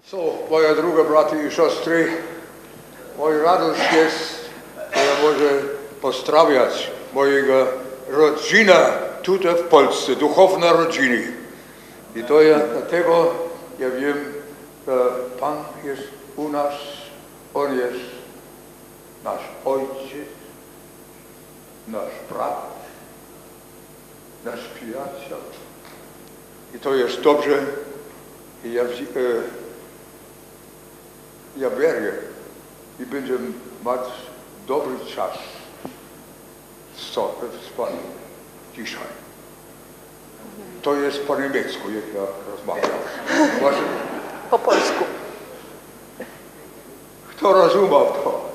So, moje drogie braty i siostry, mój radość jest, że ja mogę pozdrawiać mojego rodzina tutaj w Polsce, duchowna rodziny. I to ja dlatego, ja wiem, że Pan jest u nas, On jest nasz Ojciec, nasz brat, nasz przyjaciel. I to jest dobrze. I ja wierzę i będziemy mieć dobry czas z Panem dzisiaj. To jest po niemiecku, jak ja rozmawiam. Po polsku. Kto rozumie to?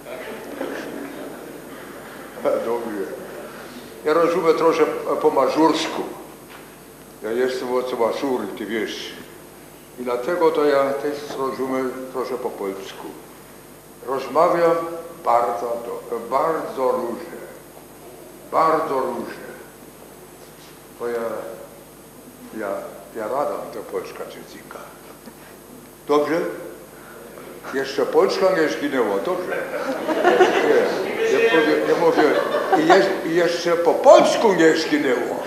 Dobrze. Ja rozumiem trochę po mazursku. Ja jestem od Mazury, ty wiesz. I dlatego to ja też rozumiem trochę po polsku. Rozmawiam bardzo różnie. Bardzo różnie. Bo ja radam do polska języka. Dobrze? Jeszcze Polska nie zginęła, dobrze? Ja mówię, i jeszcze po polsku nie zginęło.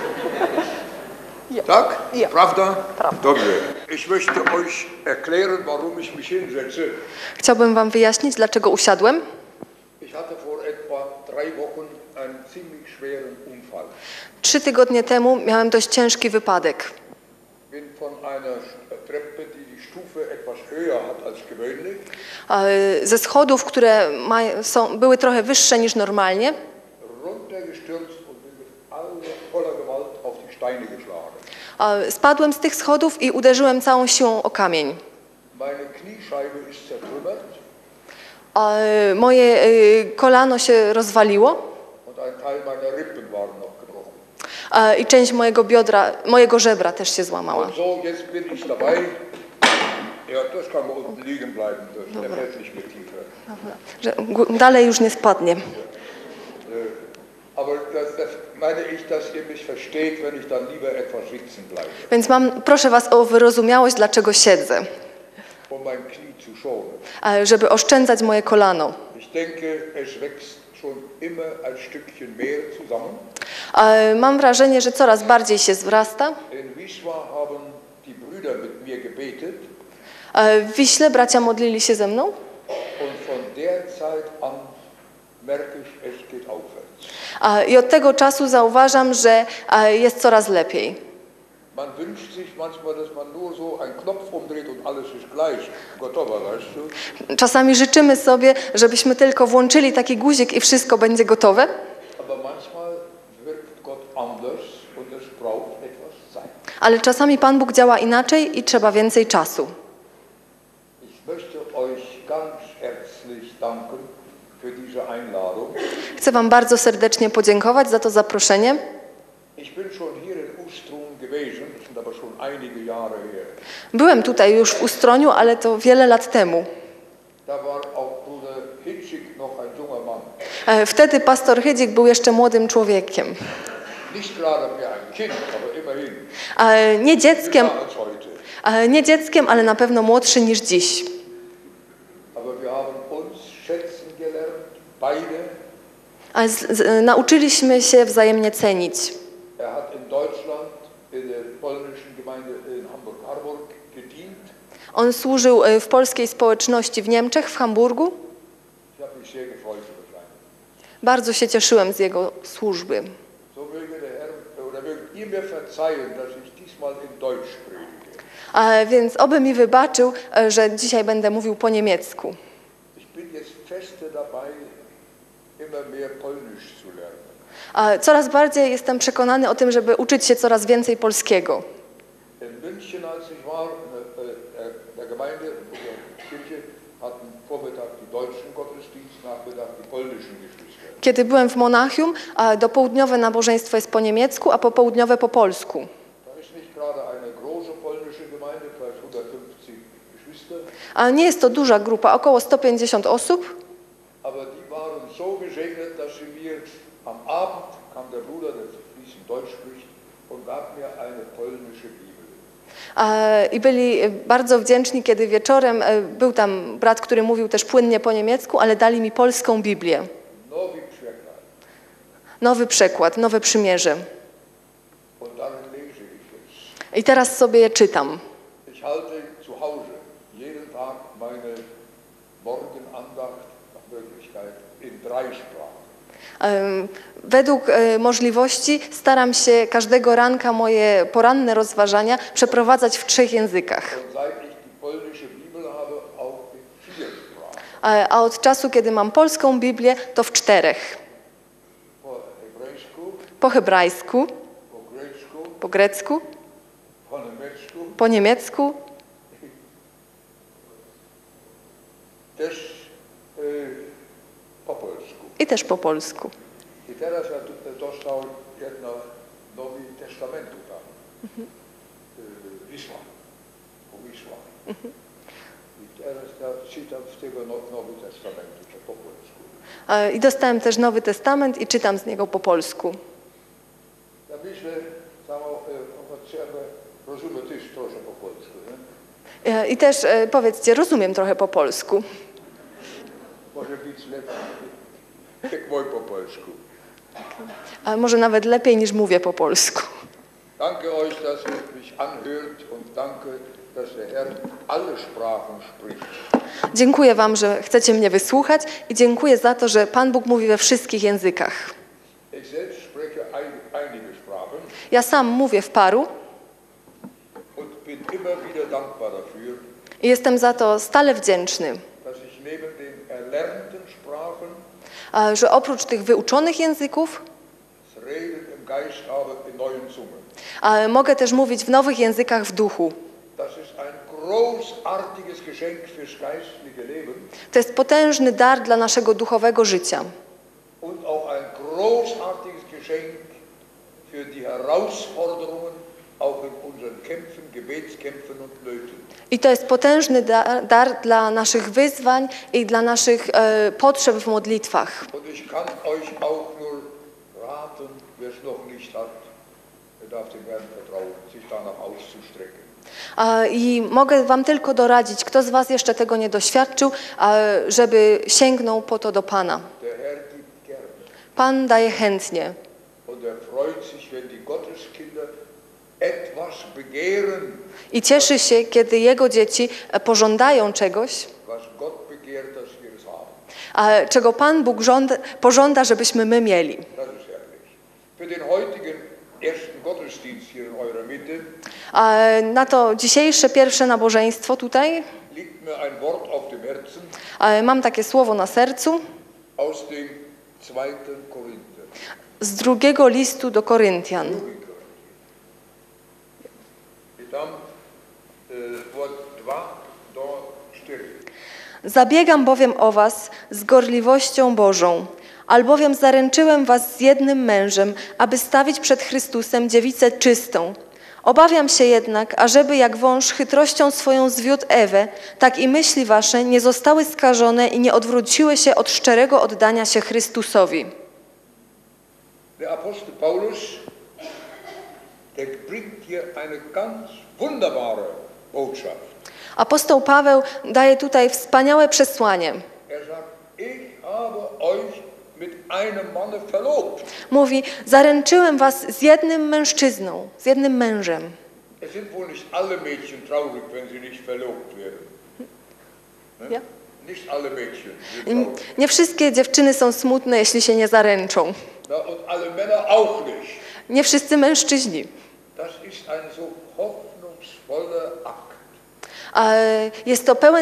Ja. Tak? Ja. Prawda? Prawda. Dobrze. Ich möchte euch erklären, warum ich mich hinsetze. Chciałbym wam wyjaśnić, dlaczego usiadłem. Ich hatte vor etwa 3 Wochen einen ziemlich schweren Unfall. 3 tygodnie temu miałem dość ciężki wypadek. Bin von einer Treppe, die Stufe etwas höher hat als gewöhnlich. Ze schodów, które były trochę wyższe niż normalnie. Runtergestürzt und bin mit voller Gewalt auf die Steine geschlagen. Spadłem z tych schodów i uderzyłem całą siłą o kamień. Meine Kniescheibe ist zertrümmert. Moje kolano się rozwaliło. Und ein Teil meiner Rippen waren noch gebrochen. I część mojego żebra też się złamała. Und so, jetzt bin ich dabei. Ja, das kann man unten liegen bleiben, der fällt nicht mehr tiefer. Dalej już nie spadnie. Aber das meine ich, dass ihr mich versteht, wenn ich dann lieber etwas sitzen bleibe. Więc proszę was o wyrozumiałość, dlaczego siedzę. Um mein Knie zu schonen. Żeby oszczędzać moje kolano. Ich denke, es wächst schon immer ein Stückchen mehr zusammen. Mam wrażenie, że coraz bardziej się wzrasta. In Wisła haben die Brüder mit mir gebetet. W Wiśle bracia modlili się ze mną. Und von der Zeit an merke ich, es geht aufwärts. I od tego czasu zauważam, że jest coraz lepiej. Man wünscht sich manchmal, dass man nur so einen Knopf umdreht und alles ist gleich. Gotowa, weißt du? Czasami życzymy sobie, żebyśmy tylko włączyli taki guzik i wszystko będzie gotowe. Aber manchmal wirkt Gott anders und es braucht etwas Zeit. Ale czasami Pan Bóg działa inaczej i trzeba więcej czasu. Ich möchte euch ganz herzlich danken für diese Einladung. Chcę wam bardzo serdecznie podziękować za to zaproszenie. Ich bin schon hier in Ustrun gewesen, das sind aber schon einige Jahre her. Byłem tutaj już w Ustroniu, ale to wiele lat temu. Da war auch Bruder Hitschig noch ein junger Mann. Wtedy pastor Hydzik był jeszcze młodym człowiekiem. Nicht gerade mehr ein Kind, aber immerhin. Nie dzieckiem, Jünger als heute. nie dzieckiem, ale na pewno młodszy niż dziś. Aber wir haben uns schätzen gelernt, beide. Nauczyliśmy się wzajemnie cenić. Er hat in Deutschland in der polnischen Gemeinde in Hamburg-Harburg gedient. On służył w polskiej społeczności w Niemczech, w Hamburgu. Ich habe mich sehr gefreut über seine. Bardzo się cieszyłem z jego służby. So möge der Herr oder möge ihr mir verzeihen, dass ich diesmal in Deutsch predige. Więc oby mi wybaczył, że dzisiaj będę mówił po niemiecku. Ich bin jetzt feste dabei, immer mehr Polnisch zu lernen. Coraz bardziej jestem przekonany o tym, żeby uczyć się coraz więcej polskiego. In München, als ich war, der Gemeinde, der Kirche, hatten Vormittag die deutschen Gottesdienst, Nachmittag die polnischen Geschwister. Kiedy byłem w Monachium, dopołudniowe nabożeństwo jest po niemiecku, a popołudniowe po polsku. Da ist nicht gerade eine große polnische Gemeinde, vielleicht 150 Geschwister. A nie jest to duża grupa, około 150 osób. Aber die waren so gesegnet, dass sie mir am Abend kam der Bruder, der fließend Deutsch spricht, und gab mir eine polnische Bibel. I byli bardzo wdzięczni, kiedy wieczorem był tam brat, który mówił też płynnie po niemiecku, ale dali mi polską Biblię. Nowy przekład. Nowy przekład, nowe przymierze. Und darin lese ich jetzt. I teraz sobie je czytam. Ich halte zu Hause jeden Tag meine Morgenandacht nach Möglichkeit in 3 Sprachen. Według możliwości staram się każdego ranka moje poranne rozważania przeprowadzać w 3 językach. Und seit ich die polnische Bibel habe, auch in 4 Sprachen. A od czasu, kiedy mam polską Biblię, to w 4. Po hebrejsku, Po hebrajsku, po grecku, po grecku, po niemiecku, po niemiecku, też po polsku. i też po polsku. I teraz ja dostał jedno Nowy Testamentu tam. Wisła. Po Wisła. I teraz ja czytam z tego Nowy Testamentu, czy po polsku. I dostałem też Nowy Testament i czytam z niego po polsku. Ja myślę, samo trzeba rozumieć też trochę po polsku. Nie? I też powiedzcie, rozumiem trochę po polsku. Może być lepiej, jak mój po polsku. A może nawet lepiej niż mówię po polsku. Danke euch, dass ihr mich anhört und danke, dass der Herr alle Sprachen spricht. Dziękuję wam, że chcecie mnie wysłuchać i dziękuję za to, że Pan Bóg mówi we wszystkich językach. Ich selbst spreche einige Sprachen Ja sam mówię w paru und bin immer wieder dankbar dafür, i jestem za to stale wdzięczny, dass ich neben den erlernten Sprachen że oprócz tych wyuczonych języków das Reden im Geist habe in neuen Zungen. mogę też mówić w nowych językach w duchu. Das ist ein großartiges Geschenk fürs geistliche Leben To jest potężny dar dla naszego duchowego życia. und auch ein großartiges Geschenk für die Herausforderungen auch in unseren Kämpfen, Gebetskämpfen und Nöten. I to jest potężny dar dla naszych wyzwań i dla naszych potrzeb w modlitwach. Und ich kann euch auch nur raten, wer es noch nicht hat, er darf dem Herrn vertrauen, sich danach auszustrecken. I mogę wam tylko doradzić, kto z was jeszcze tego nie doświadczył, żeby sięgnął po to do Pana. Der Herr gibt gern. Pan daje chętnie. Und er freut sich, wenn die Gotteskinder etwas begehren, I cieszy się, kiedy Jego dzieci pożądają czegoś, was Gott begehrt, dass wir es haben. czego Pan Bóg pożąda, żebyśmy my mieli. Das ist herrlich. Für den heutigen ersten Gottesdienst hier in eurer Mitte Na to dzisiejsze pierwsze nabożeństwo tutaj liegt mir ein Wort auf dem Herzen mam takie słowo na sercu aus dem 2. Korinther. z 2 listu do Koryntian. I tam Wort 2 do 4. Zabiegam bowiem o was z gorliwością Bożą, albowiem zaręczyłem was z jednym mężem, aby stawić przed Chrystusem dziewicę czystą. Obawiam się jednak, ażeby jak wąż chytrością swoją zwiódł Ewę, tak i myśli wasze nie zostały skażone i nie odwróciły się od szczerego oddania się Chrystusowi. Der Apostel Paulus, der bringt hier eine ganz wunderbare Botschaft. Apostoł Paweł daje tutaj wspaniałe przesłanie. Er sagt, ich habe euch mit einem Manne verlobt. Mówi, zaręczyłem was z jednym mężczyzną, z jednym mężem. Es sind wohl nicht alle Mädchen traurig, wenn sie nicht verlobt werden. Ne? Ja. Nicht alle Mädchen sind traurig. Nie wszystkie dziewczyny są smutne, jeśli się nie zaręczą. Na, und alle Männer auch nicht. Nie wszyscy mężczyźni. Das ist ein so hoffnungsvoller Akt. Jest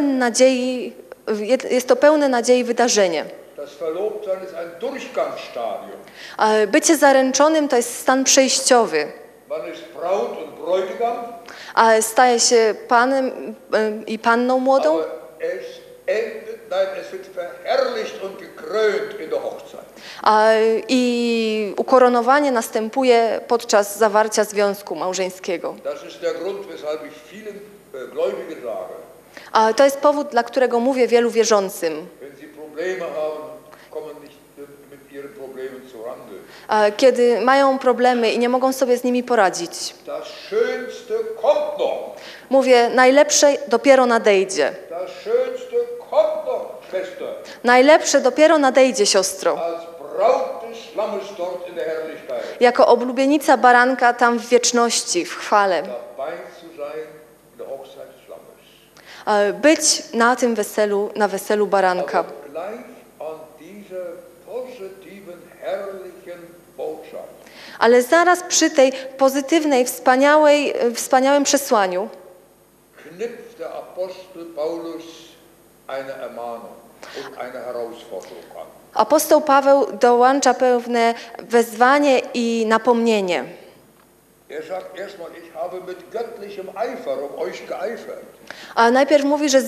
to pełne nadziei wydarzenie. Das Verlobtsein ist ein Durchgangsstadium. Bycie zaręczonym to jest stan przejściowy. Man ist Braut und Bräutigam, Staje się panem i panną młodą, aber es wird verherrlicht und gekrönt in der Hochzeit. i ukoronowanie następuje podczas zawarcia związku małżeńskiego. Das ist der Grund, weshalb ich vielen Gläubigen sage, To jest powód, dla którego mówię wielu wierzącym. wenn sie Probleme haben, kommen nicht mit ihren Problemen zurande. Kiedy mają problemy i nie mogą sobie z nimi poradzić. Das Schönste kommt noch. Mówię, najlepsze dopiero nadejdzie. Das Schönste kommt noch, Schwester, Najlepsze dopiero nadejdzie, siostro. als Braut des Lammes dort in der Herrlichkeit. Jako oblubienica baranka tam w wieczności, w chwale. Dabei zu sein in der Hochzeit des Lammes. Być na tym weselu, na weselu baranka. Aber gleich an dieser positiven, herrlichen Botschaft Ale zaraz przy tej pozytywnej, wspaniałym przesłaniu knüpft der Apostel Paulus eine Ermahnung und eine Herausforderung an. apostoł Paweł dołącza pewne wezwanie i napomnienie. Er sagt erstmal, ich habe mit göttlichem Eifer um euch geeifert. A najpierw mówi, że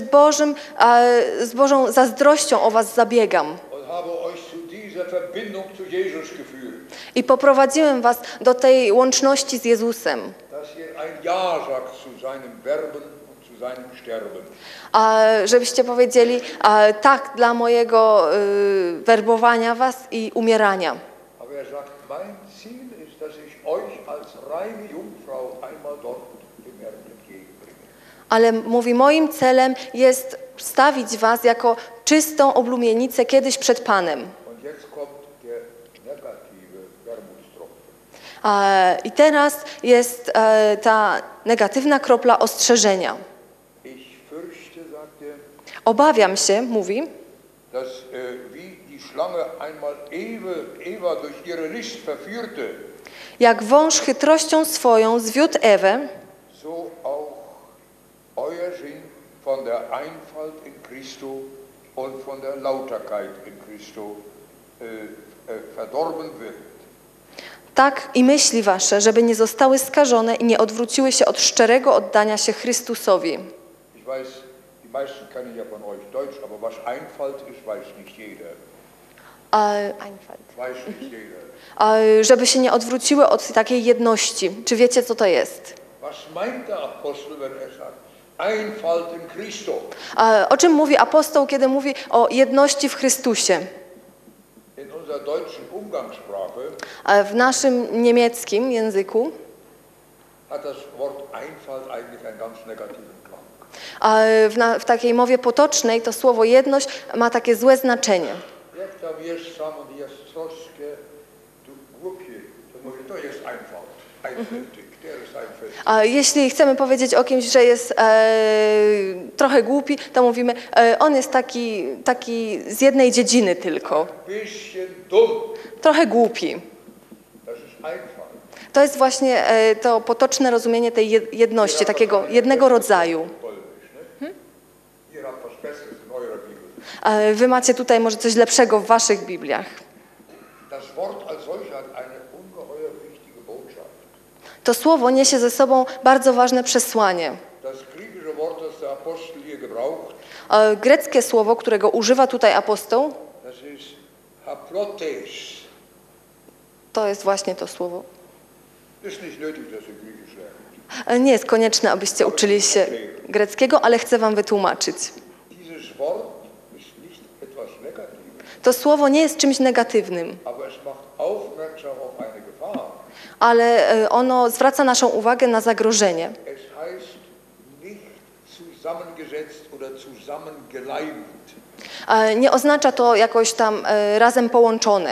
z Bożą zazdrością o was zabiegam. Und habe euch zu dieser Verbindung zu Jesus geführt. I poprowadziłem was do tej łączności z Jezusem. Dass ihr ein Ja sagt zu seinem Werben und zu seinem Sterben. Żebyście powiedzieli tak dla mojego werbowania was i umierania. Aber er sagt, mein Ziel ist, dass ich euch als reine Jungfrau einmal dort dem Herrn entgegenbringe. Ale mówi, moim celem jest stawić was jako czystą oblumienicę kiedyś przed Panem. Und jetzt kommt der negative Wermutstropfen. I teraz jest ta negatywna kropla ostrzeżenia. Ich fürchte, sagt er, Obawiam się, mówi, dass wie die Schlange einmal Eva durch ihre List verführte, jak wąż chytrością swoją zwiódł Ewę, so auch euer Sinn von der Einfalt in Christo und von der Lauterkeit in Christo verdorben wird. tak i myśli wasze, żeby nie zostały skażone i nie odwróciły się od szczerego oddania się Chrystusowi. Ich weiß, die meisten kennen ja von euch Deutsch, aber was Einfalt ist, weiß nicht jeder. Weiß nicht jeder. Żeby się nie odwróciły od takiej jedności. Czy wiecie, co to jest? Was meint der Apostel, wenn er sagt, Einfalt in Christo? O czym mówi apostoł, kiedy mówi o jedności w Chrystusie? In unserer deutschen Umgangssprache W naszym niemieckim języku hat das Wort Einfalt eigentlich einen ganz negativen Klang. w takiej mowie potocznej to słowo jedność ma takie złe znaczenie. Jak tam jest sam und jest troszkę, du głupie, to mówi, to jest Einfalt, einfältig, der ist einfältig. A jeśli chcemy powiedzieć o kimś, że jest trochę głupi, to mówimy, on jest taki z jednej dziedziny tylko. Bisschen dumm, Trochę głupi. das ist Einfalt. To jest właśnie to potoczne rozumienie tej jedności, takiego jednego rodzaju. Ihr habt was Besseres in eurer Bibel. Wy macie tutaj może coś lepszego w waszych Bibliach. Das Wort als solches hat eine ungeheuer wichtige Botschaft. To słowo niesie ze sobą bardzo ważne przesłanie. Das griechische Wort, das der Apostel hier gebraucht, Greckie słowo, którego używa tutaj apostoł, das ist haplotes. to jest właśnie to słowo. Ist nicht nötig, dass ihr Griechisch lernt. Nie jest konieczne, abyście uczyli się greckiego, ale chcę wam wytłumaczyć. Dieses Wort ist nicht etwas Negatives, To słowo nie jest czymś negatywnym, aber es macht aufmerksam auf eine Gefahr. ale ono zwraca naszą uwagę na zagrożenie. Es heißt nicht zusammengesetzt oder zusammengeleimt. Nie oznacza to jakoś tam razem połączone.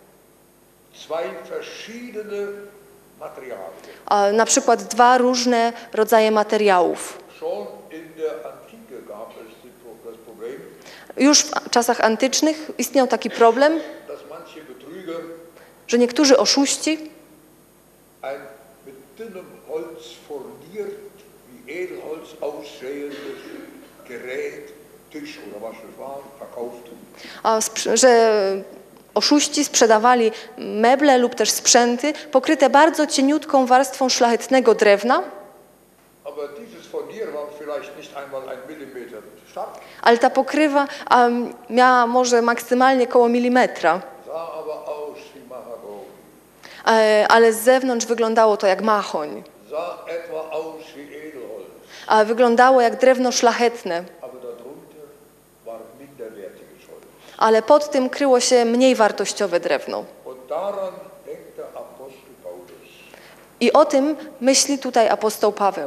Zwei verschiedene Materialien. Na przykład dwa różne rodzaje materiałów. Schon in der Antike gab es das Problem, Już w czasach antycznych istniał taki problem, dass manche Betrüger że niektórzy oszuści ein mit dünnem Holz furniert, wie Edelholz aussehendes Gerät, Tisch oder was es war, verkauften. że oszuści sprzedawali meble lub też sprzęty pokryte bardzo cieniutką warstwą szlachetnego drewna, Aber dieses Furnier war vielleicht nicht einmal ein Millimeter stark, ale ta pokrywa miała może maksymalnie koło milimetra, sah aber aus wie Mahagoni, ale z zewnątrz wyglądało to jak machoń, sah etwa aus wie Edelholz, a wyglądało jak drewno szlachetne, aber darunter war minderwertiges Holz. ale pod tym kryło się mniej wartościowe drewno. Und daran denkt der Apostel Paulus. I o tym myśli tutaj apostoł Paweł.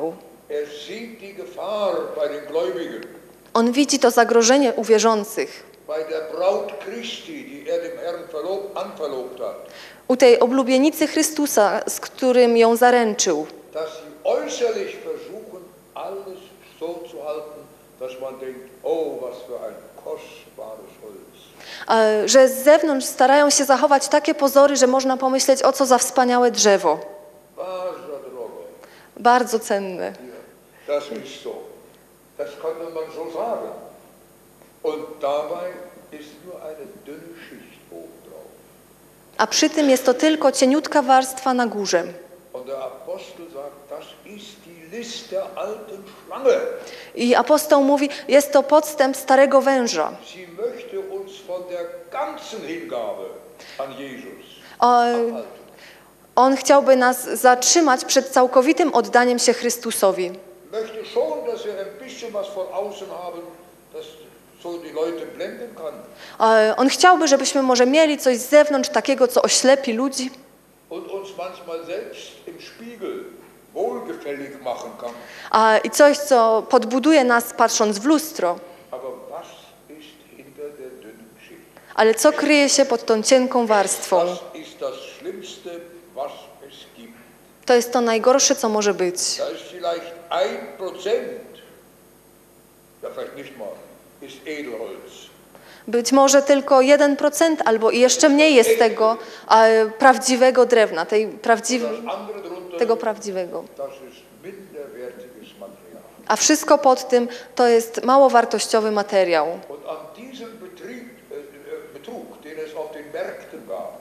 Er sieht die Gefahr bei den Gläubigen, On widzi to zagrożenie u wierzących, bei der Braut Christi, die er dem Herrn anverlobt hat, u tej oblubienicy Chrystusa, z którym ją zaręczył, dass sie äußerlich versuchen, alles so zu halten, dass man denkt, oh, was für ein kostbares Holz. że z zewnątrz starają się zachować takie pozory, że można pomyśleć, o co za wspaniałe drzewo. Bardzo drogo. Bardzo cenne. Das ist so. Das könnte man so sagen. Und dabei ist nur eine dünne Schicht obendrauf. A przy tym jest to tylko cieniutka warstwa na górze. Und der Apostel sagt, das ist die List der alten Schlange. I apostoł mówi, jest to podstęp starego węża. Sie möchte uns von der ganzen Hingabe an Jesus O, abhalten. On chciałby nas zatrzymać przed całkowitym oddaniem się Chrystusowi. Möchte schon, dass wir ein bisschen was von außen haben, das so die Leute blenden kann. On chciałby, żebyśmy może mieli coś z zewnątrz takiego, co oślepi ludzi. Und uns manchmal selbst im Spiegel wohlgefällig machen kann. I coś, co podbuduje nas patrząc w lustro. Aber was ist hinter der dünnen Schicht? Ale co kryje się pod tą cienką warstwą? Das ist das Schlimmste, was es gibt. To jest to najgorsze, co może być. Da ist vielleicht 1%, ja vielleicht nicht mal, ist Edelholz. Być może tylko 1% albo i jeszcze mniej jest tego prawdziwego drewna, Das andere drunter, tego prawdziwego. das ist minderwertiges Material. A wszystko pod tym to jest mało wartościowy materiał. Und an diesem Betrug, den es auf den Märkten gab,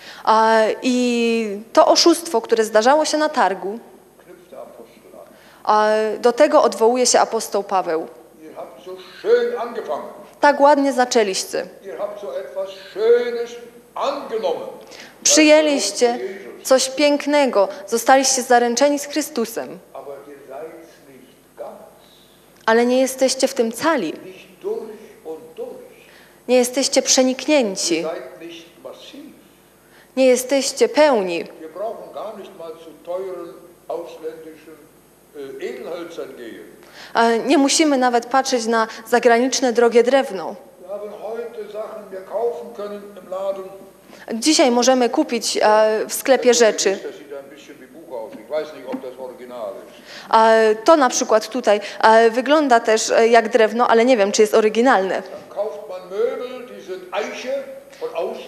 I to oszustwo, które zdarzało się na targu, knüpft der Apostel an. do tego odwołuje się apostoł Paweł. Ihr habt so schön angefangen. Tak ładnie zaczęliście. Ihr habt so etwas Schönes angenommen. Przyjęliście coś pięknego, zostaliście zaręczeni z Chrystusem, Aber ihr seid nicht ganz, ale nie jesteście w tym cali. nicht durch und durch. Nie jesteście przeniknięci. Ihr seid nicht massiv. Nie jesteście pełni. Wir brauchen gar nicht mal zu teuren ausländischen Edelhölzern gehen. Nie musimy nawet patrzeć na zagraniczne drogie drewno. Wir haben heute Sachen, wir kaufen können im Laden. Dzisiaj możemy kupić w sklepie rzeczy. Das sieht ein bisschen wie Buch aus. Ich weiß nicht, ob das Original ist. To na przykład tutaj wygląda też jak drewno, ale nie wiem, czy jest oryginalne. Dann kauft man Möbel, die sind Eiche von außen.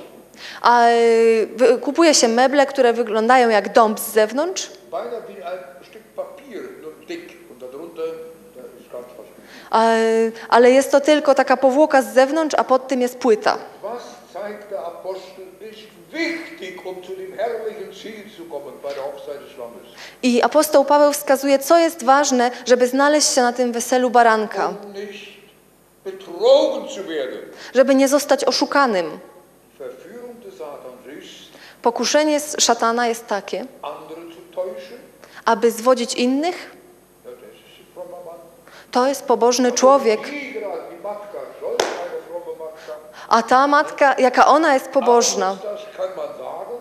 Kupuje się meble, które wyglądają jak dąb z zewnątrz, Beinahe wie ein Stück Papier, nur dick. Und darunter, da ist ganz was. ale jest to tylko taka powłoka z zewnątrz, a pod tym jest płyta. Was zeigt der Apostel, ist wichtig, um zu dem herrlichen Ziel zu kommen bei der Hochzeit des Lammes. I apostoł Paweł wskazuje, co jest ważne, żeby znaleźć się na tym weselu baranka, Um nicht betrogen zu werden. żeby nie zostać oszukanym. Verführung des Satans ist, Pokuszenie z szatana jest takie, andere zu täuschen. aby zwodzić innych. Ja, das ist ein frommer Mann. To jest pobożny człowiek, Die gerade, die Matka, solch eine fromme Matka. a ta matka, jaka ona jest pobożna. Aber das kann man sagen.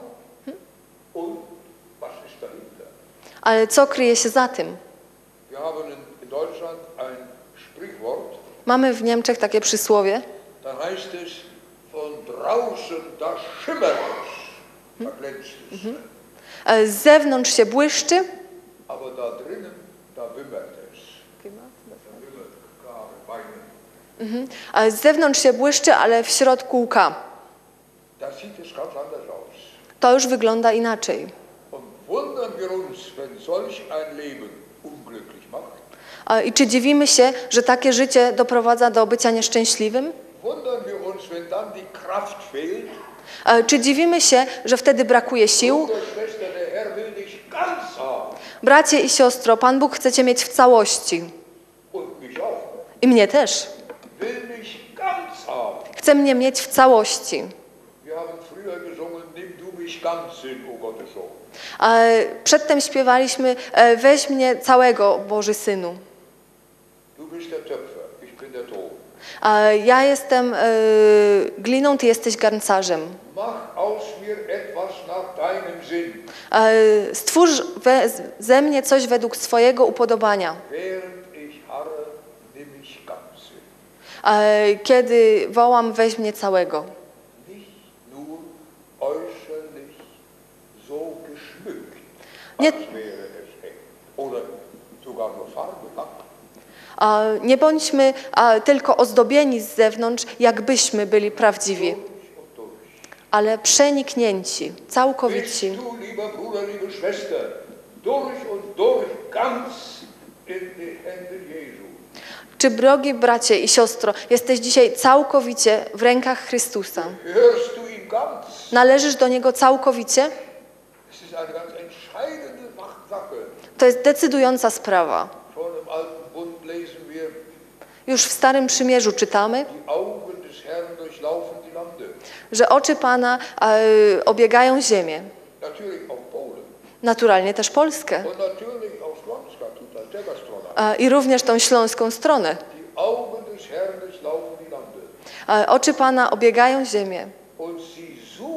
Und was ist dahinter? Ale co kryje się za tym? Wir haben in Deutschland ein Sprichwort, Mamy w Niemczech takie przysłowie, da heißt es, von draußen da schimmert es, da glänzt es, z zewnątrz się błyszczy, aber da drinnen, da wimmert es. Da wimmert klare Weine. a z zewnątrz się błyszczy, ale w środku łka. Da sieht es ganz anders aus. To już wygląda inaczej. Und wundern wir uns, wenn solch ein Leben unglücklich macht? I czy dziwimy się, że takie życie doprowadza do bycia nieszczęśliwym? Wundern wir uns, wenn dann die Kraft fehlt? Czy dziwimy się, że wtedy brakuje sił? Bruder, Schwester, der Herr will dich ganz haben. Bracie i siostro, Pan Bóg chce cię mieć w całości. Und mich auch. I mnie też. Will mich ganz haben. Chce mnie mieć w całości. Wir haben früher gesungen, nimm du mich ganz in, o Gottes Sohn. Przedtem śpiewaliśmy, weź mnie całego, Boży Synu. Du bist der Töpfer, ich bin der Ton. Ja jestem gliną, ty jesteś garncarzem. Mach aus mir etwas nach deinem Sinn. Stwórz ze mnie coś według swojego upodobania. Während ich harre, nimm ich ganz. Kiedy wołam, weź mnie całego. Nicht nur äußerlich so geschmückt, Nie- als wäre es echt. Oder sogar nur farbenhaft. Nie bądźmy tylko ozdobieni z zewnątrz, jakbyśmy byli prawdziwi, Durch und durch. ale przeniknięci, całkowici. Bist du, lieber Bruder, liebe Schwester, durch und durch ganz in die Hände Jesu. Czy drogi bracie i siostro, jesteś dzisiaj całkowicie w rękach Chrystusa? Hörst du ihm ganz? Należysz do Niego całkowicie? Es ist eine ganz entscheidende Sache. To jest decydująca sprawa. Schon im Alten Bund lesen wir, Już w Starym Przymierzu czytamy, die Augen des Herrn durchlaufen die Lande. że oczy Pana obiegają ziemię. Natürlich auch Polen. Naturalnie też Polskę. Und natürlich auch Śląska, tutaj, tego strona. I również tą śląską stronę. Die Augen des Herrn durchlaufen die Lande. Oczy Pana obiegają ziemię Und sie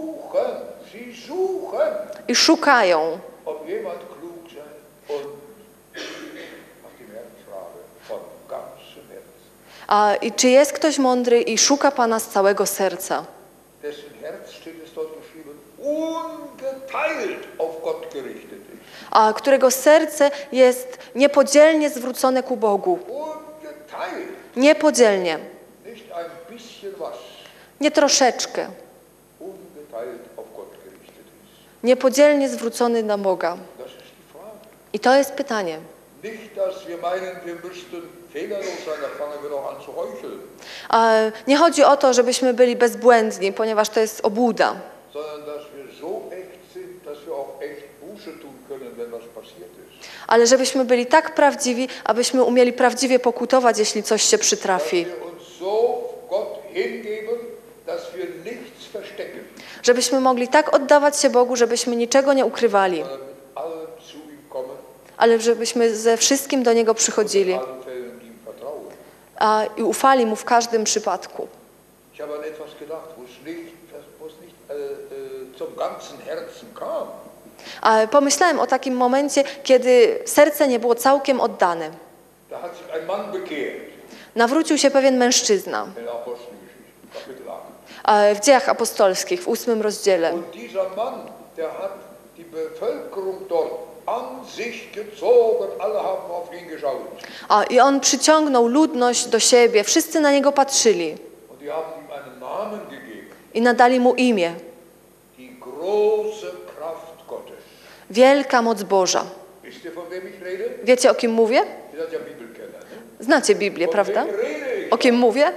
suchen, i szukają, ob jemand klug sei und nach dem Herrn frage, von ganzem Herzen. I czy jest ktoś mądry i szuka Pana z całego serca, Dessen Herz, steht es dort geschrieben, ungeteilt auf Gott gerichtet ist. którego serce jest niepodzielnie zwrócone ku Bogu. Ungeteilt, Niepodzielnie, nicht ein bisschen was, nie troszeczkę, ungeteilt auf Gott gerichtet ist. niepodzielnie zwrócony na Boga. Das ist die Frage. I to jest pytanie. Nicht, dass wir meinen, wir müssten fehlerlos sein, da fangen wir doch an zu heucheln, Nie chodzi o to, żebyśmy byli bezbłędni, ponieważ to jest obłuda, sondern dass wir so echt sind, dass wir auch echt Buße tun können, wenn was passiert ist. ale żebyśmy byli tak prawdziwi, abyśmy umieli prawdziwie pokutować, jeśli coś się Dass przytrafi. wir uns so Gott hingeben, dass wir nichts verstecken, Żebyśmy mogli tak oddawać się Bogu, żebyśmy niczego nie ukrywali, sondern mit allem zu ihm kommen, ale żebyśmy ze wszystkim do Niego przychodzili in allen Fällen ihm vertrauen. i ufali Mu w każdym przypadku. Ich habe an etwas gedacht, wo es nicht zum ganzen Herzen kam. Pomyślałem o takim momencie, kiedy serce nie było całkiem oddane. Da hat sich ein Mann bekehrt, Nawrócił się pewien mężczyzna in der Apostelgeschichte, Kapitel 8. w Dziejach Apostolskich, w 8 rozdziale. Und dieser Mann, der hat die Bevölkerung dort an sich gezogen, alle haben auf ihn geschaut. I on przyciągnął ludność do siebie, wszyscy na niego patrzyli Und die haben ihm einen Namen gegeben, i nadali mu imię. die große Kraft Gottes. Wielka moc Boża. Wisst ihr, von wem ich rede? Wiecie, o kim mówię? Ihr seid ja Bibelkenner, ne? Znacie Biblię, Von prawda? wem rede ich? O kim mówię?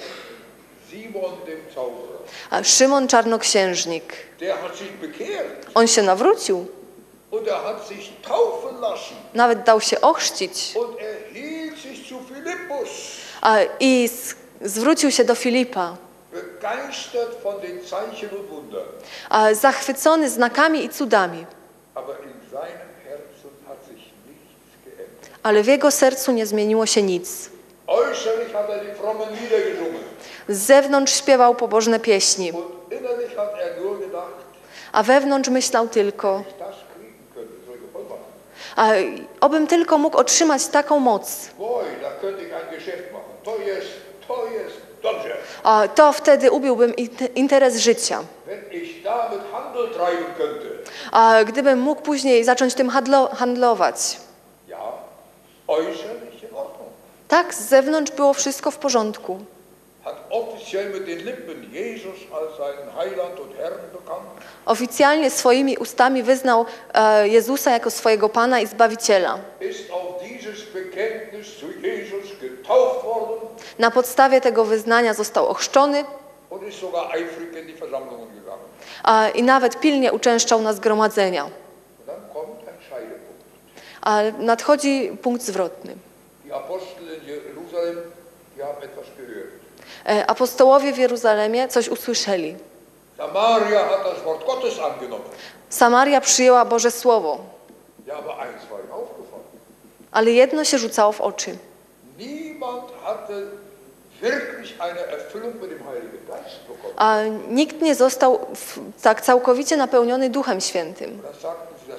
Simon dem Zauberer. Szymon Czarnoksiężnik. Der hat sich bekehrt On się nawrócił, und er hat sich taufen lassen nawet dał się ochrzcić und er hielt sich zu Philippus, i zwrócił się do Filipa, begeistert von den Zeichen und Wundern. zachwycony znakami i cudami. Aber in seinem Herzen hat sich nichts geändert. Ale w jego sercu nie zmieniło się nic. Äußerlich hat er die frommen Lieder gesungen Z zewnątrz śpiewał pobożne pieśni, und innerlich hat er nur gedacht, a wewnątrz myślał tylko, ich das kriegen könnte, solche Vollmacht. obym tylko mógł otrzymać taką moc. Boy, da könnte ich ein Geschäft machen. To jest dobrze. To wtedy ubiłbym interes życia. Wenn ich damit Handel treiben könnte. Gdybym mógł później zacząć tym handlować. Ja, äußerlich in Ordnung. Tak, z zewnątrz było wszystko w porządku. Hat offiziell mit den Lippen Jesus als seinen Heiland und Herrn bekannt. Oficjalnie swoimi ustami wyznał Jezusa jako swojego Pana i Zbawiciela. Ist auf dieses Bekenntnis zu Jesus getauft worden Na podstawie tego wyznania został ochrzczony und ist sogar eifrig in die Versammlungen gegangen. I nawet pilnie uczęszczał na zgromadzenia. Und dann kommt ein Scheidepunkt. Ale nadchodzi punkt zwrotny. Die Apostel in Jerusalem, die haben etwas gehört. Apostołowie w Jeruzalemie coś usłyszeli. Samaria hat das Wort Gottes angenommen. Samaria przyjęła Boże Słowo, Ja, aber eins war ihm aufgefallen. ale jedno się rzucało w oczy. Niemand hatte wirklich eine Erfüllung mit dem Heiligen Geist bekommen. Nikt nie został tak całkowicie napełniony Duchem Świętym. Das sagten sie,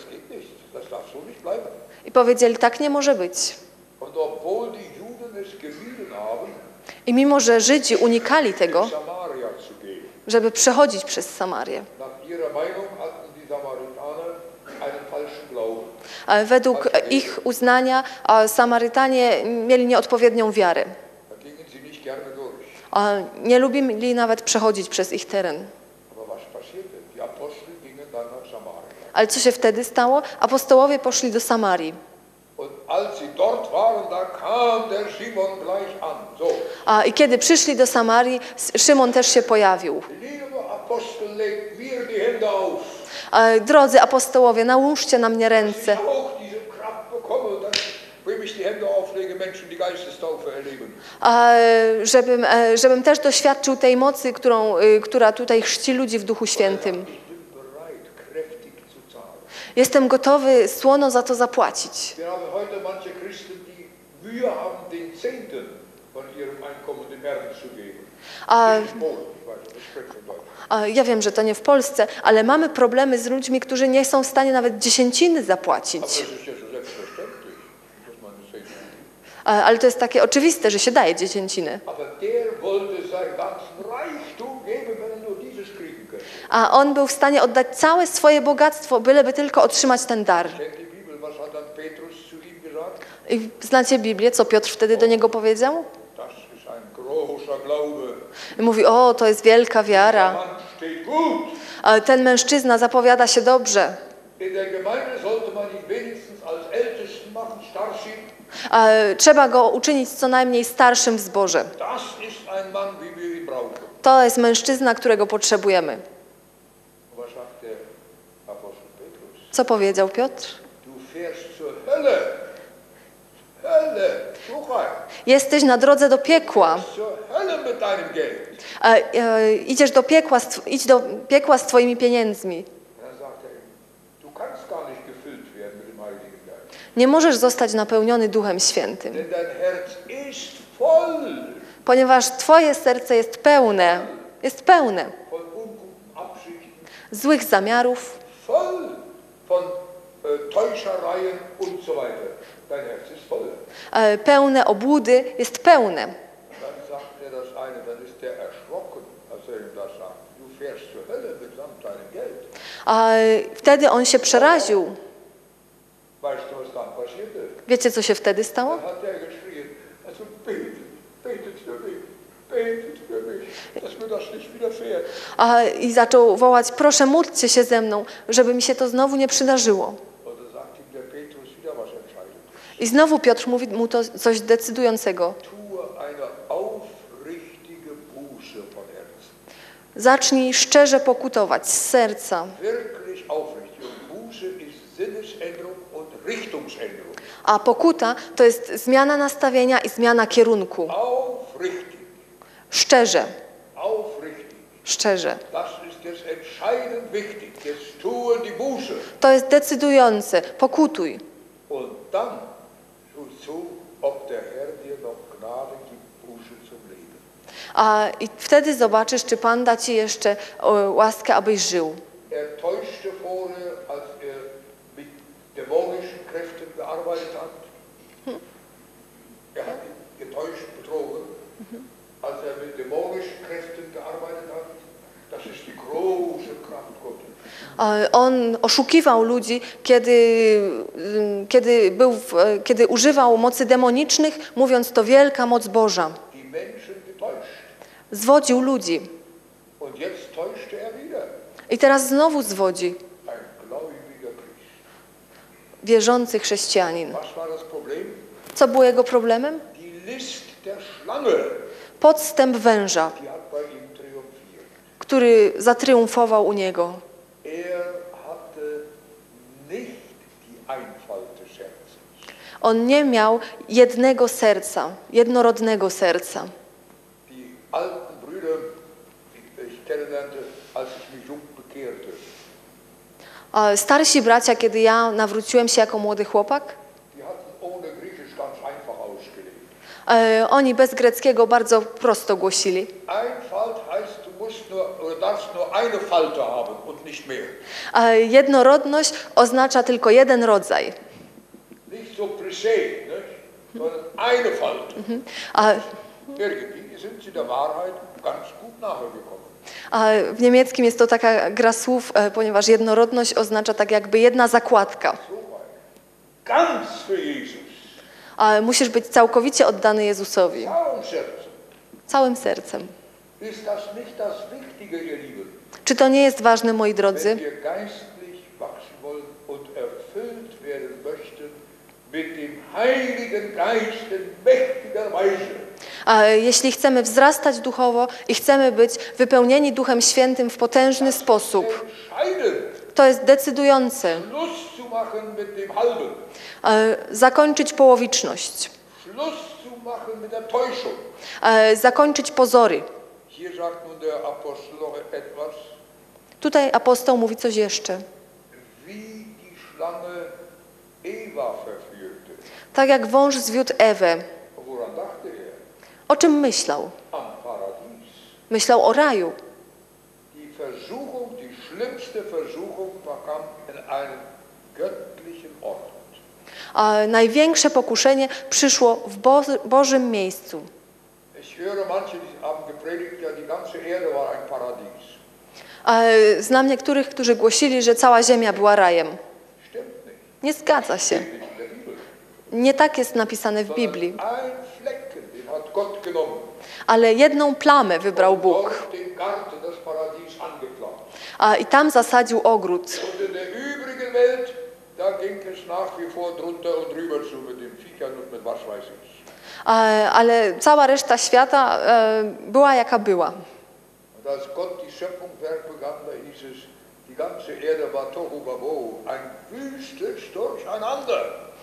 powiedzieli, tak nie może być. Und obwohl die Juden es gemieden haben, I mimo, że Żydzi unikali tego, Samaria zu gehen, żeby przechodzić przez Samarię. nach ihrer Meinung hatten die Samaritaner einen falschen Glauben. Według ich uznania Samarytanie mieli nieodpowiednią wiarę. Da gingen sie nicht gerne durch. Nie lubili nawet przechodzić przez ich teren. Aber was passierte? Die Apostel gingen dann nach Samaria. Ale co się wtedy stało? Apostołowie poszli do Samarii. Und als sie dort waren, da kam der Simon gleich an. So, I kiedy przyszli do Samarii, Szymon też się pojawił. liebe Apostel, legt mir die Hände auf. Drodzy apostołowie, nałóżcie na mnie ręce, Ich auch diese Kraft bekomme, dass, wenn ich die Hände auflege, Menschen die Geistestaufe erleben. żebym też doświadczył tej mocy, która tutaj chrzci ludzi w Duchu Świętym. Ich bin bereit, kräftig zu zahlen. Jestem gotowy słono za to zapłacić. Wir haben heute manche Christen, die Mühe haben, den Zehnten von ihrem Einkommen dem Herrn zu geben. Das ist Polen, ich weiß, das spricht von Deutsch. Ja wiem, że to nie w Polsce, ale mamy problemy z ludźmi, którzy nie są w stanie nawet dziesięciny Aber zapłacić. das ist ja so selbstverständlich, dass man das Zehnten gibt. Ale to jest takie oczywiste, że się daje dziesięciny. Aber der wollte sein ganzen Reichtum geben, wenn er nur dieses kriegen könnte. A on był w stanie oddać całe swoje bogactwo, byleby tylko otrzymać ten dar. Kennt die Bibel, was hat dann Petrus zu ihm gesagt? I znacie Biblię, co Piotr wtedy do niego powiedział? Das ist ein großer Glaube. I mówi, o, to jest wielka Der wiara. Mann steht gut. Ten mężczyzna zapowiada się dobrze. In der Gemeinde sollte man ihn wenigstens als Ältesten machen, Starschin. Trzeba go uczynić co najmniej starszym w zborze. Das ist ein Mann, wie wir ihn brauchen. To jest mężczyzna, którego potrzebujemy. Was sagt der Apostel Petrus? Co powiedział Piotr? Du fährst zur Hölle. Hölle, słuchaj. Jesteś na drodze do piekła. Zur Hölle mit deinem Geld. Idź do piekła z twoimi pieniędzmi. Dann sagt er ihm, du kannst gar nicht gefüllt werden mit dem Heiligen Geist. Nie możesz zostać napełniony Duchem Świętym, Denn dein Herz ist voll ponieważ twoje serce jest pełne von unguten Absichten, złych zamiarów, voll von Täuschereien und so weiter. Dein Herz ist voll. pełne obłudy, jest pełne. Dann sagt er das eine, dann ist der erschrocken, als er ihm das sagt. Du fährst zur Hölle mitsamt deinem Geld. Wtedy on się przeraził. Weißt du, was dann passierte? Wiecie, co się wtedy stało? Dann hat er geschrien, also betet für mich, betet für mich, dass mir das nicht widerfährt. I zaczął wołać, proszę módlcie się ze mną, żeby mi się to znowu nie przydarzyło. Und dann sagt ihm der Petrus wieder was Entscheidendes. I znowu Piotr mówi mu to coś decydującego. Tue eine aufrichtige Buße von Herzen. Zacznij szczerze pokutować z serca. Wirklich aufrichtig. Und Buße ist Sinnesänderung und Richtungsänderung. A pokuta to jest zmiana nastawienia i zmiana kierunku. Aufrichtig. Szczerze, Aufrichtig. szczerze. Das ist jetzt entscheidend wichtig. Jetzt tue die Buße. To jest decydujące. Pokutuj. Und dann schau zu, ob der Herr dir noch Gnade gibt, Buße zum Leben. I wtedy zobaczysz, czy Pan da ci jeszcze łaskę, abyś żył. Er täuschte vorher, als er mit dämonischen Kräften gearbeitet hat. Er hat ihn getäuscht, betrogen, als er mit dämonischen Kräften gearbeitet hat. Das ist die große Kraft Gottes. On oszukiwał ludzi, kiedy używał mocy demonicznych, mówiąc, to wielka moc Boża. Die Menschen getäuscht. Zwodził ludzi. Und jetzt täuschte er wieder. I teraz znowu zwodzi. Ein gläubiger Christ. Wierzący chrześcijanin. Was war das Problem? Co było jego problemem? Die List der Schlange, Podstęp węża, die hat bei ihm triumphiert. który zatriumfował u niego. Er hatte nicht die Einfalt des Herzens. On nie miał jednego serca, jednorodnego serca. Die alten Brüder, die ich kennenlernte, als ich mich jung bekehrte, Starsi bracia, kiedy ja nawróciłem się jako młody chłopak, die hatten ohne Griechisch ganz einfach ausgelegt. oni bez greckiego bardzo prosto głosili. Einfalt heißt, du musst nur, oder darfst nur eine Falte haben und nicht mehr. Jednorodność oznacza tylko jeden rodzaj. Nicht so Presse, nicht? Sondern eine Falte. A, Irgendwie sind sie der Wahrheit ganz gut nachgekommen. a w niemieckim jest to taka gra słów, ponieważ jednorodność oznacza tak jakby jedna zakładka. So weit. Ganz für Jesus. A musisz być całkowicie oddany Jezusowi, Całym sercem. całym sercem. Ist das nicht das Wichtige, ihr Lieben? Czy to nie jest ważne, moi drodzy? Wenn wir geistlich wachsen wollen und erfüllt werden möchten mit dem Heiligen Geist in mächtiger Weise. A jeśli chcemy wzrastać duchowo i chcemy być wypełnieni Duchem Świętym w potężny sposób, Entscheidend, to jest decydujące. Schluss zu machen mit dem Halben. Zakończyć połowiczność, Schluss zu machen mit der Täuschung. zakończyć pozory. Hier sagt nun der Apostel noch etwas, Tutaj apostoł mówi coś jeszcze. wie die Schlange Eva verführte. Tak jak wąż zwiódł Ewę. Woran dachte er? O czym myślał? Am Paradies. Myślał o raju. Die Versuchung, die schlimmste Versuchung kam in einem göttlichen Ort. A największe pokuszenie przyszło w Bożym miejscu. Ich höre manche, die haben gepredigt, ja die ganze Erde war ein Paradies. Znam niektórych, którzy głosili, że cała ziemia była rajem. Stimmt nicht. Nie zgadza się. Steht nicht in der Bibel. Nie tak jest napisane w Biblii. Ein Flecken, den hat Gott genommen. Ale jedną plamę wybrał Bóg. Dort den Garten des Paradies angepflanzt. I tam zasadził ogród. Und in der übrigen Welt, da ging es nach wie vor drunter und drüber zu mit den Viechern und mit was weiß ich. Ale cała reszta świata była jaka była. Und als Gott die Schöpfungswerk begann, da hieß es, die ganze Erde war tohu wabohu, ein wüstes Durcheinander.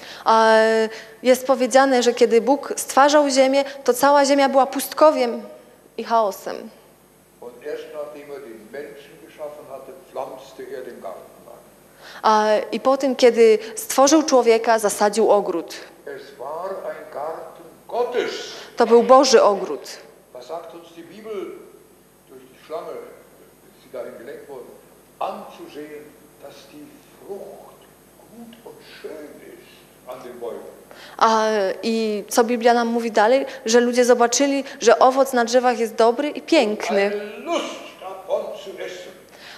Jest powiedziane, że kiedy Bóg stwarzał ziemię, to cała ziemia była pustkowiem i chaosem. Und erst nachdem er den Menschen geschaffen hatte, pflanzte er den Garten an. I po tym, kiedy stworzył człowieka, zasadził ogród. Es war ein Garten Gottes. To był Boży ogród. Was sagt uns die Bibel durch die Schlange, ist sie darin gelenkt worden, anzusehen, dass die Frucht gut und schön ist an den Bäumen. I co Biblia nam mówi dalej? Że ludzie zobaczyli, że owoc na drzewach jest dobry i piękny. Eine Lust davon zu essen.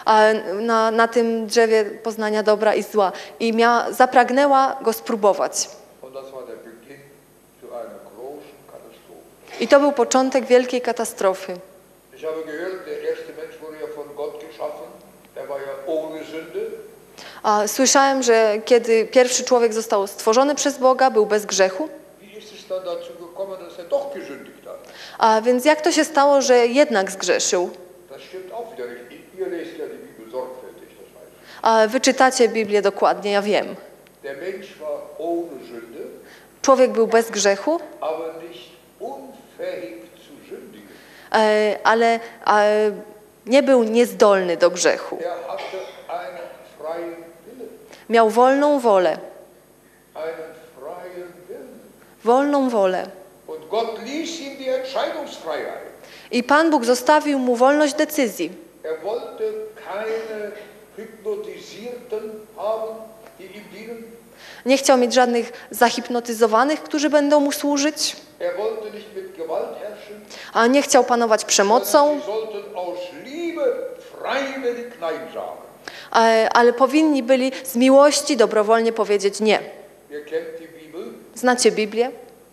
Na tym drzewie poznania dobra i zła. I zapragnęła go spróbować. Und das war der Beginn zu einer großen Katastrophe. I to był początek wielkiej katastrofy. Ich habe gehört, der erste Mensch wurde ja von Gott geschaffen. Der war ja ohne Sünde. Słyszałem, że kiedy pierwszy człowiek został stworzony przez Boga, był bez grzechu. Wie ist es dann dazu gekommen, dass er doch gesündigt hat? A więc jak to się stało, że jednak zgrzeszył? Das stimmt auch wieder nicht. Ihr lest ja die Bibel sorgfältig, das weiß ich. Wy czytacie Biblię dokładnie, ja wiem. Der Mensch war ohne Sünde, Człowiek był bez grzechu, aber nicht unfähig zu sündigen. ale nie był niezdolny do grzechu. Er hatte einen freien Willen. Miał wolną wolę. Einen freien Willen. Wolną wolę. Und Gott ließ ihm die Entscheidungsfreiheit. I Pan Bóg zostawił mu wolność decyzji. Er wollte keine Hypnotisierten haben, die ihm dienen. Nie chciał mieć żadnych zahipnotyzowanych, którzy będą mu służyć. Er wollte nicht mit Gewalt herrschen, A nie chciał panować przemocą, sondern sie sollten aus Liebe freiwillig Nein sagen. ale powinni byli z miłości dobrowolnie powiedzieć nie. Ihr kennt die Bibel. Znacie Biblię?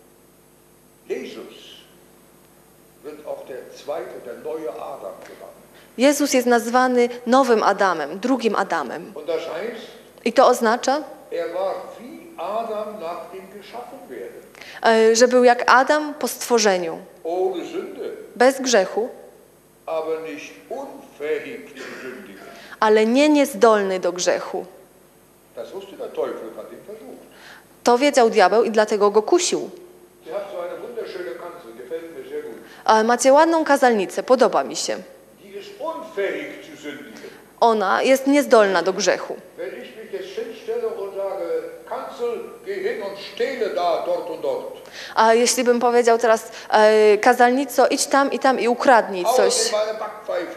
Jesus wird auch der zweite, der neue Adam genannt. Jezus jest nazwany nowym Adamem, drugim Adamem. Und das heißt, I to oznacza, er war wie Adam nach dem Geschaffenwerden. że był jak Adam po stworzeniu. Ohne Sünde, Bez grzechu, aber nicht unfähig zu sündigen. ale nie niezdolny do grzechu. Das wusste der Teufel, hat ihn versucht. To wiedział diabeł i dlatego go kusił. Sie hat so eine wunderschöne Kanzel, gefällt mir sehr gut. Macie ładną kazalnicę, podoba mi się. Die ist unfähig zu sündigen. Ona jest niezdolna do grzechu. Wenn ich mich jetzt hinstelle und sage, Kanzel, geh hin und stehle da, dort und dort. A jeśli bym powiedział teraz, kazalnico, idź tam i ukradnij Hau coś. in meine Backpfeife.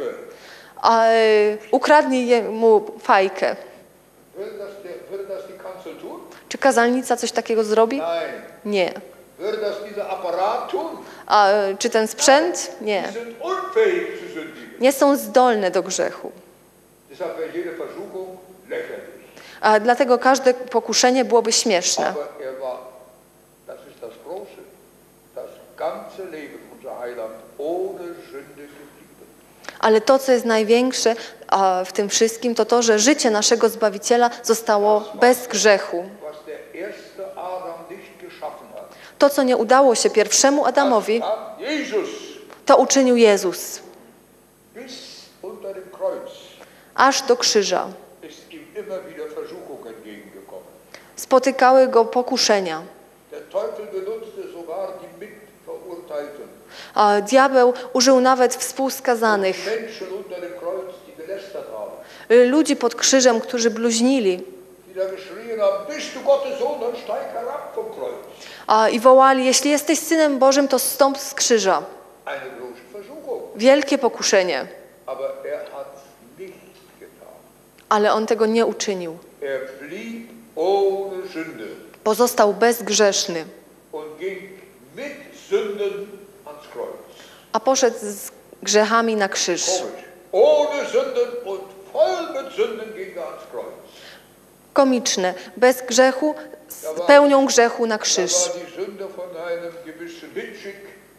Ukradnij mu fajkę. Würde das die Kanzel tun? Czy Czy kazalnica coś takiego zrobi? Nein. Nie. Würde das dieser Apparat tun? A czy ten sprzęt? Nie. Die sind unfähig zu sündigen. Nie są zdolne do grzechu. Deshalb wäre jede Versuchung lächerlich. A dlatego każde pokuszenie byłoby śmieszne. Aber das ist das Große, das ganze Leben unser Heiland ohne Sünde geblieben. Ale to, co jest największe w tym wszystkim, to to, że życie naszego Zbawiciela zostało bez grzechu. Was der erste Adam nicht geschaffen hat, To, co nie udało się pierwszemu Adamowi, das hat Jesus to uczynił Jezus. bis unter dem Kreuz Aż do krzyża. ist ihm immer wieder Versuchung entgegengekommen. Spotykały go pokuszenia. Der Teufel benutzte sogar die Mitverurteilten. A diabeł użył nawet współskazanych, Menschen unter dem Kreuz, die gelästert haben. ludzi pod krzyżem, którzy bluźnili Die da geschrien haben, bist du Gottes Sohn, dann steig herab vom Kreuz. i wołali, jeśli jesteś Synem Bożym, to zstąp z krzyża. Eine große Versuchung. Wielkie pokuszenie, Aber er hat es nicht getan. ale on tego nie uczynił. Er blieb ohne Sünde Pozostał bezgrzeszny, und ging mit Sünden ans Kreuz. a poszedł z grzechami na krzyż. Komisch. Ohne Sünden und voll mit Sünden ging er ans Kreuz. Komiczne, bez grzechu, z pełnią grzechu na krzyż. Da war die Sünde von einem gewissen Hitschig,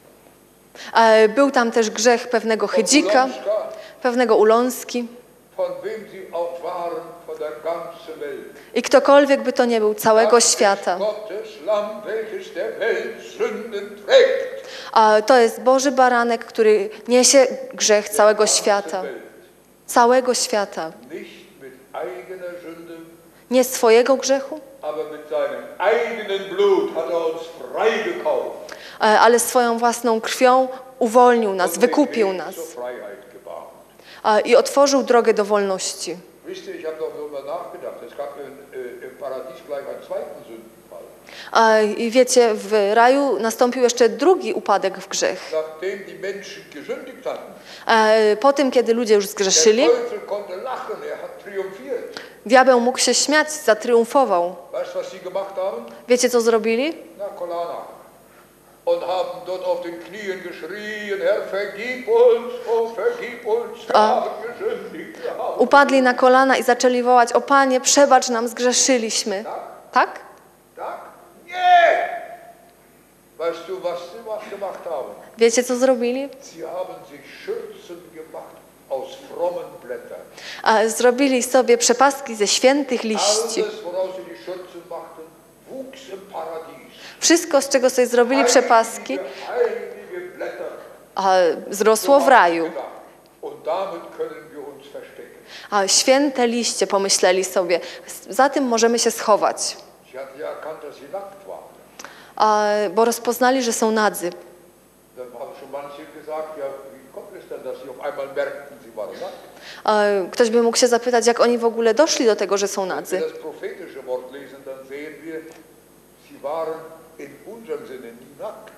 Był tam też grzech pewnego Chydzika, Ulonska, pewnego Ulonski von wem sie auch waren, von der ganzen Welt. i ktokolwiek by to nie był, całego świata. Gottes Lamm, welches der Welt Sünden trägt. A to jest Boży Baranek, który niesie grzech całego świata. Całego świata. Nicht mit eigener Sünde, Nie swojego grzechu, aber mit seinem eigenen Blut hat er uns freigekauft. ale swoją własną krwią uwolnił nas, und den wykupił Weg nas zur Freiheit gebahnt. i otworzył drogę do wolności. Wisst ihr, ich habe noch darüber nachgedacht. Es gab im Paradies gleich einen zweiten Sündenfall. I wiecie, w raju nastąpił jeszcze drugi upadek w grzech. Nachdem die Menschen gesündigt hatten, Po tym, kiedy ludzie już der zgrzeszyli, Teufel konnte lachen, er hat triumphiert. diabeł mógł się śmiać, zatriumfował. Weißt du, was sie gemacht haben? Wiecie, co zrobili? Na kolana. Und haben dort auf den Knien geschrien, Herr, vergib uns, oh, vergib uns, wir haben gesündigt. Wir haben. Upadli na kolana i zaczęli wołać, o Panie, przebacz nam, zgrzeszyliśmy. Tak? Tak? Nie! Weißt du, was sie gemacht haben? Wiecie, co zrobili? Sie haben sich Schürzen gemacht aus frommen Blättern. Zrobili sobie przepaski ze świętych liści. Alles, woraus sie die Schürzen machten, wuchs im Paradies. Wszystko, z czego sobie zrobili przepaski, Heilige Blätter. Zrosło w raju. Und damit können wir uns verstecken. Święte liście, pomyśleli sobie, za tym możemy się schować. Sie hatten ja erkannt, dass sie nackt waren. Bo rozpoznali, że są nadzy. Dann haben schon manche gesagt, ja, wie kommt es denn, dass sie auf einmal merkten, sie waren nackt? Ktoś by mógł się zapytać, jak oni w ogóle doszli do tego, że są Wenn nadzy. wir das prophetische Wort lesen, dann sehen wir, sie waren in unserem Sinne nie nackt.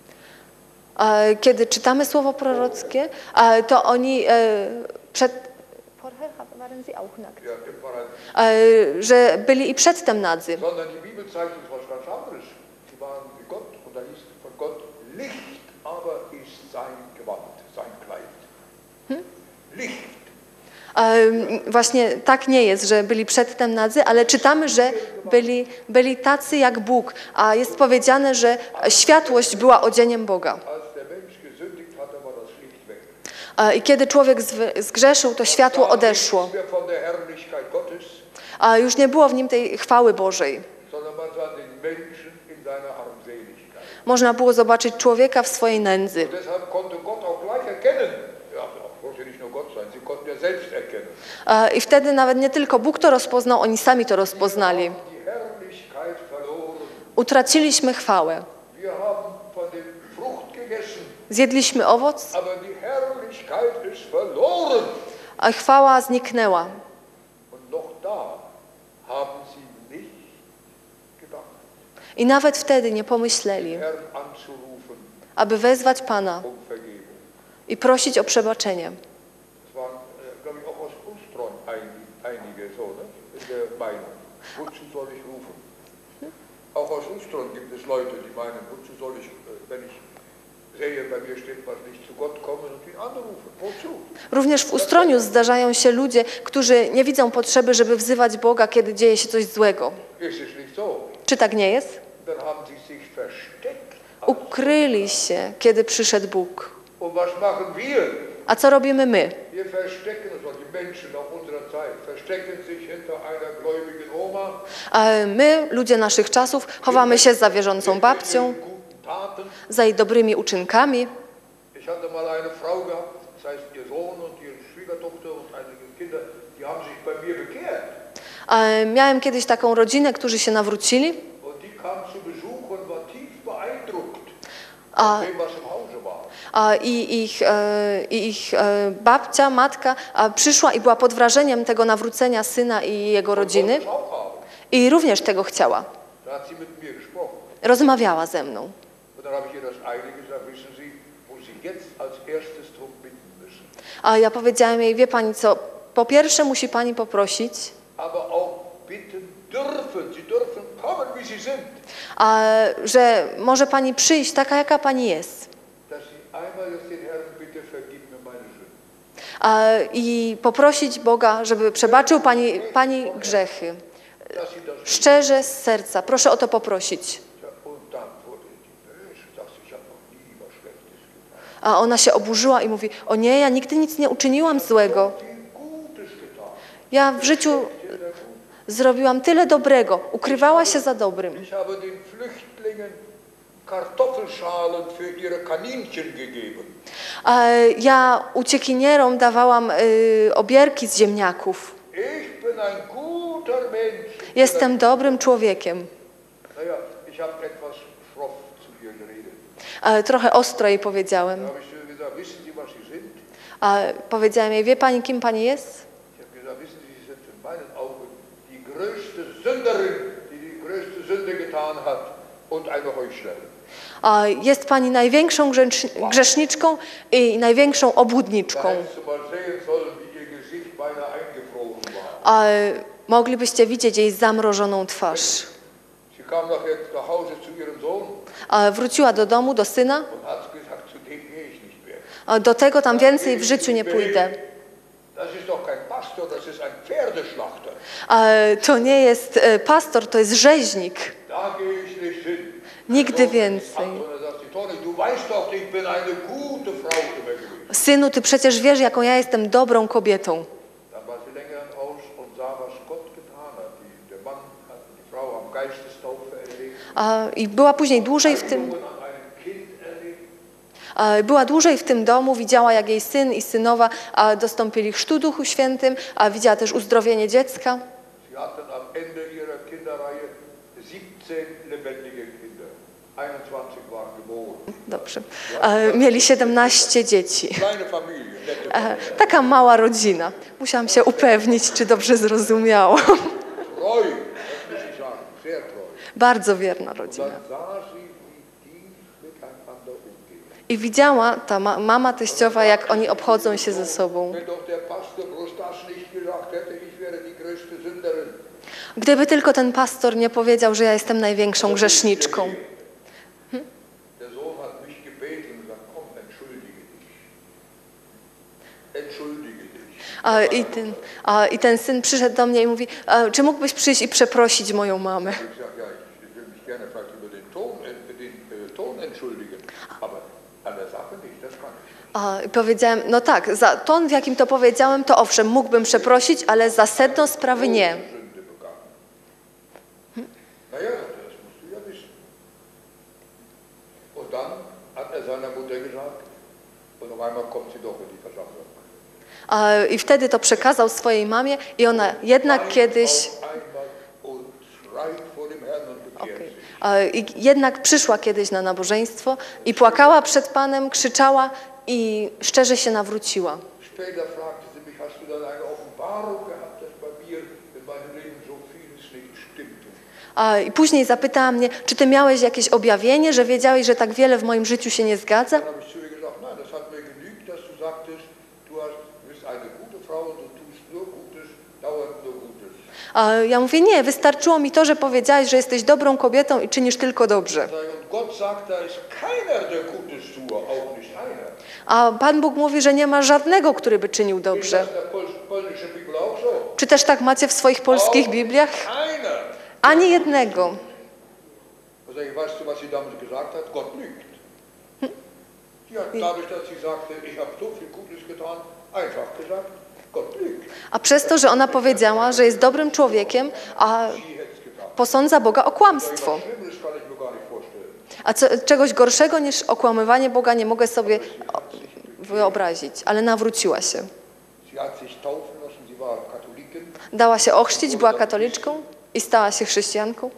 Kiedy czytamy słowo prorockie, to oni Ja, im Paradies. że byli i przedtem nadzy. Sondern die Bibel zeigt uns was ganz anderes. Sie waren wie Gott, und da hieß von Gott, Licht aber ist sein Gewand, sein Kleid. Licht. Właśnie tak nie jest, że byli przedtem nadzy, ale czytamy, że byli tacy jak Bóg, a jest powiedziane, że światłość była odzieniem Boga. Als der Mensch gesündigt hatte, war das Licht weg. I kiedy człowiek zgrzeszył, to światło odeszło. Nicht mehr von der Herrlichkeit Gottes, A już nie było w nim tej chwały Bożej. sondern man sah den Menschen in seiner Armseligkeit. Można było zobaczyć człowieka w swojej nędzy. Und deshalb konnte Gott auch gleich erkennen. Ja, wollte nicht nur Gott sein, sie konnten ja selbst erkennen. I wtedy nawet nie tylko Bóg to rozpoznał, oni sami to rozpoznali. Die Herrlichkeit verloren. Utraciliśmy chwałę. Wir haben von dem Frucht gegessen, Zjedliśmy owoc, aber die Herrlichkeit ist verloren. a chwała zniknęła. Und noch da haben sie nicht gedacht, I nawet wtedy nie pomyśleli, Herrn anzurufen aby wezwać Pana um Vergebung. i prosić o przebaczenie. Das waren, glaube ich, auch aus Unstron einige so, ne? In der Meinung. Wozu soll ich rufen? Auch aus Ustron gibt es Leute, die meinen, wozu soll ich, wenn ich sehe, bei mir steht was nicht, zu Gott kommen und ihn anrufen. Wozu? Również w Ustroniu zdarzają się ludzie, którzy nie widzą potrzeby, żeby wzywać Boga, kiedy dzieje się coś złego. Ist es nicht so? Czy tak nie jest? Dann haben sie sich versteckt. Ukryli się, kiedy przyszedł Bóg. Und was machen wir? A co robimy my? Wir verstecken uns, also die Menschen nach unserer Zeit, verstecken sich hinter einer gläubigen Oma, A my, ludzie naszych czasów, chowamy się za wierzącą babcią, mit guten Taten. za jej dobrymi uczynkami. Ich hatte mal eine Frau gehabt, das heißt ihr Sohn und ihre Schwiegertochter und einige Kinder, die haben sich bei mir bekehrt. A miałem kiedyś taką rodzinę, którzy się nawrócili. Und die kam zu Besuch und war tief beeindruckt A, von dem, was im Hause war. ich babcia, matka przyszła i była pod wrażeniem tego nawrócenia syna i jego rodziny Und wollte es auch haben. i również tego chciała. Da hat sie mit mir gesprochen. Rozmawiała ze mną. Und dann habe ich ihr das eine gesagt, wissen Sie, wo Sie jetzt als erstes drum bitten müssen. A ja powiedziałem jej, wie pani co, po pierwsze musi pani poprosić, Aber auch bitten dürfen. Sie dürfen kommen, wie Sie sind. że może pani przyjść taka, jaka pani jest. Dass Sie einmal jetzt den Herrn bitte vergib mir meine Sünden. I poprosić Boga, żeby przebaczył pani grzechy. Dass Sie das Szczerze z serca. Proszę o to poprosić. ja, und dann wurde die böse, sagt sie, ich habe noch nie was Schlechtes getan. A ona się oburzyła i mówi, o nie, ja nigdy nic nie uczyniłam złego. Viel Gutes getan. Ja w życiu zrobiłam tyle dobrego. Ukrywała się za dobrym. Ich habe den Flüchtlingen Kartoffelschalen für ihre Kaninchen gegeben. Ja uciekinierom dawałam obierki z ziemniaków. Ich bin ein guter Mensch. Jestem dobrym człowiekiem. Naja, ich habe etwas schroff zu ihr geredet. Trochę ostro jej powiedziałem. Da habe ich ihr gesagt, wissen Sie, was Sie sind? Powiedziałem jej, wie pani, kim pani jest? Ich habe gesagt, wissen Sie, Sie sind in meinen Augen die größte Sünderin, die die größte Sünde getan hat und eine Heuchlerin. Jest pani największą grzeszniczką i największą Da obłudniczką. hättest du mal sehen sollen, wie ihr Gesicht beinahe eingefroren war. Moglibyście widzieć jej zamrożoną twarz. Sie kam nachher nach Hause zu ihrem Sohn Wróciła do domu, do syna. und hat gesagt, zu dem gehe ich nicht mehr. Do tego tam więcej w życiu nie pójdę. Das ist doch kein Pastor, das ist ein Pferdeschlachter. To nie jest pastor, to jest rzeźnik. Da gehe ich nicht hin. Nigdy więcej. Und er sagt, die Tonne, du weißt doch, ich bin eine gute Frau immer gewesen. Synu, ty przecież wiesz, jaką ja jestem dobrą kobietą. Dann war sie länger im Haus und sah, was Gott getan hat. Der Mann hat die Frau am Geistestaufe erlebt. I była później dłużej w tym, An einem Kind erlebt. była dłużej w tym domu, widziała, jak jej syn i synowa dostąpili chrztu Duchu Świętym, widziała też uzdrowienie dziecka. Sie hatten am Ende ihrer Kinderreihe 17 lebendige Kinder. 21 waren geboren. Dobrze. Mieli 17 dzieci. Kleine Familie, nette Familie. Taka mała rodzina. Musiałam się upewnić, czy dobrze zrozumiałam. Treu, das muss ich sagen, sehr treu. Bardzo wierna rodzina. Dann sah sie, wie die miteinander umgehen. I widziała ta mama teściowa, jak oni obchodzą się ze sobą. Wenn doch der Pastor bloß das nicht gesagt hätte, ich wäre die größte Sünderin. Gdyby tylko ten pastor nie powiedział, że ja jestem największą grzeszniczką. Der Sohn hat mich gebeten und gesagt, komm, entschuldige dich. Entschuldige dich. I ten syn przyszedł do mnie i mówi, czy mógłbyś przyjść i przeprosić moją mamę? Ich sage, ja, ich will mich gerne vielleicht über den Ton entschuldigen, aber an der Sache nicht, das kann ich. I powiedziałem, no tak, za ton, w jakim to powiedziałem, to owszem, mógłbym przeprosić, ale za sedno sprawy nie. Sünde begangen. Naja, das musst du ja wissen. Und dann hat er seiner Mutter gesagt, und auf einmal kommt sie doch in die Versammlung. I wtedy to przekazał swojej mamie i ona jednak kiedyś... I jednak przyszła kiedyś na nabożeństwo i płakała przed Panem, krzyczała i szczerze się nawróciła. I później zapytała mnie, czy ty miałeś jakieś objawienie, że wiedziałeś, że tak wiele w moim życiu się nie zgadza? A ja mówię, nie, wystarczyło mi to, że powiedziałeś, że jesteś dobrą kobietą i czynisz tylko dobrze. Sag ich, und Gott sagt, da ist keiner, der Gutes tue, auch nicht einer. A Pan Bóg mówi, że nie ma żadnego, który by czynił Ist dobrze. das in der polnischen Bibel auch so? Czy też tak macie w swoich polskich Bibliach? Keiner. Ani jednego. Da sag ich, weißt du, was sie damit gesagt hat? Gott lügt. Sie hat dadurch, dass sie sagte, ich habe so viel Gutes getan, einfach gesagt, Gott lügt. A przez to, że ona powiedziała, że jest dobrym człowiekiem, a Sie hätte es getan. posądza Boga o kłamstwo. Was Schlimmeres kann ich mir gar nicht vorstellen. A czegoś gorszego niż okłamywanie Boga nie mogę sobie wyobrazić, ale nawróciła się. Sie hat sich taufen lassen, sie war Katholikin Dała się ochrzcić, była katoliczką i stała się chrześcijanką.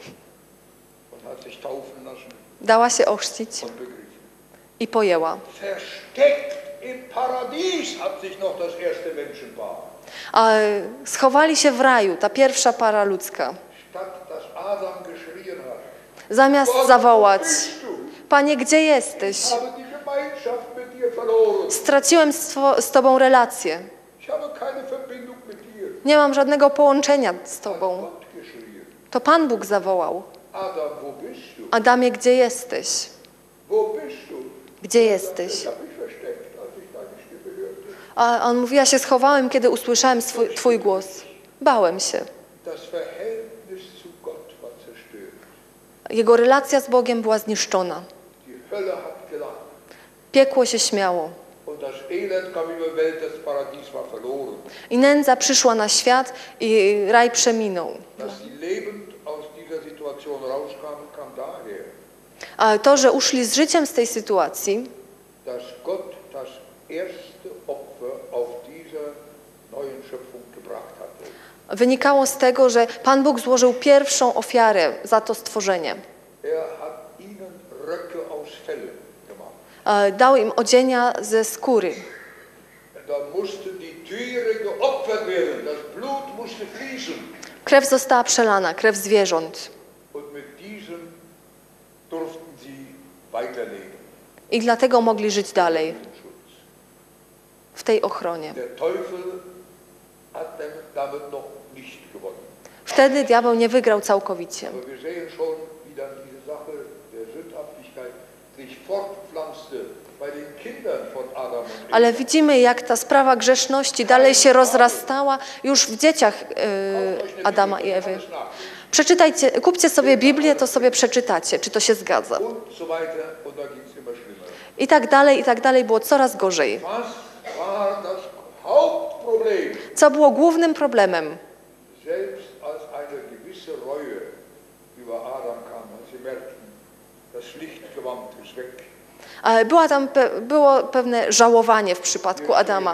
und hat sich taufen lassen Dała się ochrzcić und begriffen. i pojęła. Versteckt im Paradies hat sich noch das erste Menschenpaar. A schowali się w raju, ta pierwsza para ludzka. Statt dass Adam geschrien hat, Zamiast Gott, zawołać, wo bist du? Panie, gdzie jesteś? Ich habe die Gemeinschaft mit dir verloren. Straciłem z Tobą relację. Ich habe keine Verbindung mit dir. Nie mam żadnego połączenia z Tobą. Gott geschrien. To Pan Bóg zawołał. Adam, wo bist du? Adamie, gdzie jesteś? Wo bist du? Gdzie jesteś? Ich habe mich versteckt, als ich deine Stimme hörte. A on mówi, ja się schowałem, kiedy usłyszałem Twój głos. Bałem się. Das Verhältnis zu Gott war zerstört. Jego relacja z Bogiem była zniszczona. Die Hölle hat gelacht. Piekło się śmiało. Und das Elend kam über Welt, das Paradies war verloren. I nędza przyszła na świat i raj przeminął. Dass sie lebend aus dieser Situation rauskamen, kam daher, A to, że uszli z życiem z tej sytuacji, dass Gott das erste Opfer auf dieser neuen Schöpfung gebracht hatte. wynikało z tego, że Pan Bóg złożył pierwszą ofiarę za to stworzenie. Er hat ihnen Röcke aus Fell gemacht. Dał im odzienia ze skóry. Da mussten die Tiere geopfert werden, das Blut musste fließen. Krew została przelana, krew zwierząt. Und mit diesem durften sie weiterleben. I dlatego mogli żyć dalej, Im Schutz. w tej ochronie. Der Teufel hat damit noch nicht gewonnen. Wtedy diabeł nie wygrał całkowicie. Aber wir sehen schon, wie dann diese Sache der Sündhaftigkeit sich fortpflanzte bei den Kindern von Adam und Eva. Ale widzimy, jak ta sprawa grzeszności dalej się rozrastała już w dzieciach Adama i Ewy. Przeczytajcie, kupcie sobie Biblię, to sobie przeczytacie, czy to się zgadza. Und so weiter, und da ging es immer schlimmer. I tak dalej było coraz gorzej. Was war das Hauptproblem? Co było głównym problemem? Selbst als eine gewisse Reue über Adam kam, als sie merkten, das Lichtgewand ist weg. Było pewne żałowanie w przypadku Adama.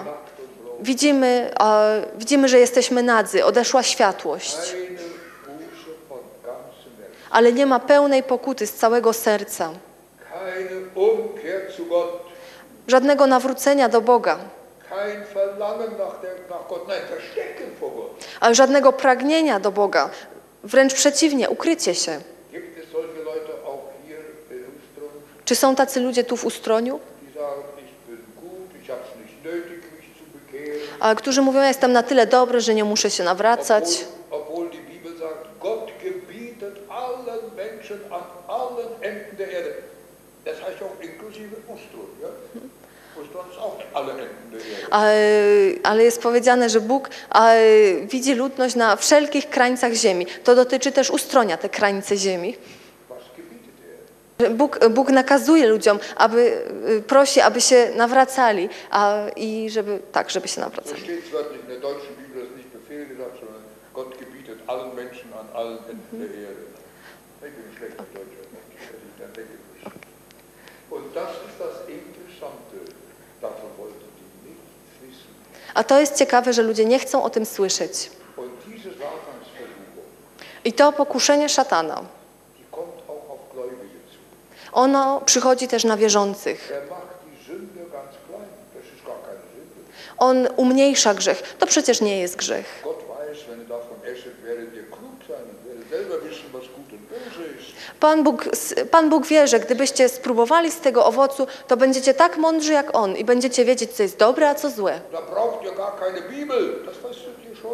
Widzimy, że jesteśmy nadzy, odeszła światłość, Keine Buße von ganzem Herzen, ale nie ma pełnej pokuty z całego serca, keine Umkehr zu Gott, żadnego nawrócenia do Boga, kein Verlangen nach Gott, nein, Verstecken vor Gott. ale żadnego pragnienia do Boga. Wręcz przeciwnie, ukrycie się. Gibt es solche Leute auch hier in Ustrum, Czy są tacy ludzie tu w Ustroniu, die sagen, ich bin gut, ich habe es nicht nötig, mich zu bekehren, którzy mówią, ja jestem na tyle dobry, że nie muszę się nawracać, obwohl die Bibel sagt, Gott gebietet allen Menschen an allen Enden der Erde. Das heißt auch inklusive Ustron. Ja? Ustron ist auch alle Enden der Erde. ale jest powiedziane, że Bóg widzi ludność na wszelkich krańcach ziemi. To dotyczy też Ustronia, te krańce ziemi. Was gebietet er? Bóg nakazuje ludziom, prosi, aby się nawracali i żeby się So nawracali. steht es wörtlich in der deutschen Bibel, das ist nicht Befehl gesagt, sondern Gott gebietet allen Menschen an allen Enden der Erde. Ich bin ein schlechter Deutscher, dass ich dann denke. Und das ist das Interessante, davon wollten die nichts wissen. A to jest ciekawe, że ludzie nie chcą o tym słyszeć. Und diese Satansversuchung, I to pokuszenie szatana, die kommt auch auf Gläubige zu. ono przychodzi też na wierzących. Er macht die Sünde ganz klein. Das ist gar keine Sünde. On umniejsza grzech. To przecież nie jest grzech. Gott weiß, wenn ihr davon esset, werdet ihr klug sein und werdet selber wissen, was gut und böse ist. Pan Bóg wie, że gdybyście spróbowali z tego owocu, to będziecie tak mądrzy jak On i będziecie wiedzieć, co jest dobre, a co złe. Da braucht ihr gar keine Bibel. Das weißt du dir schon.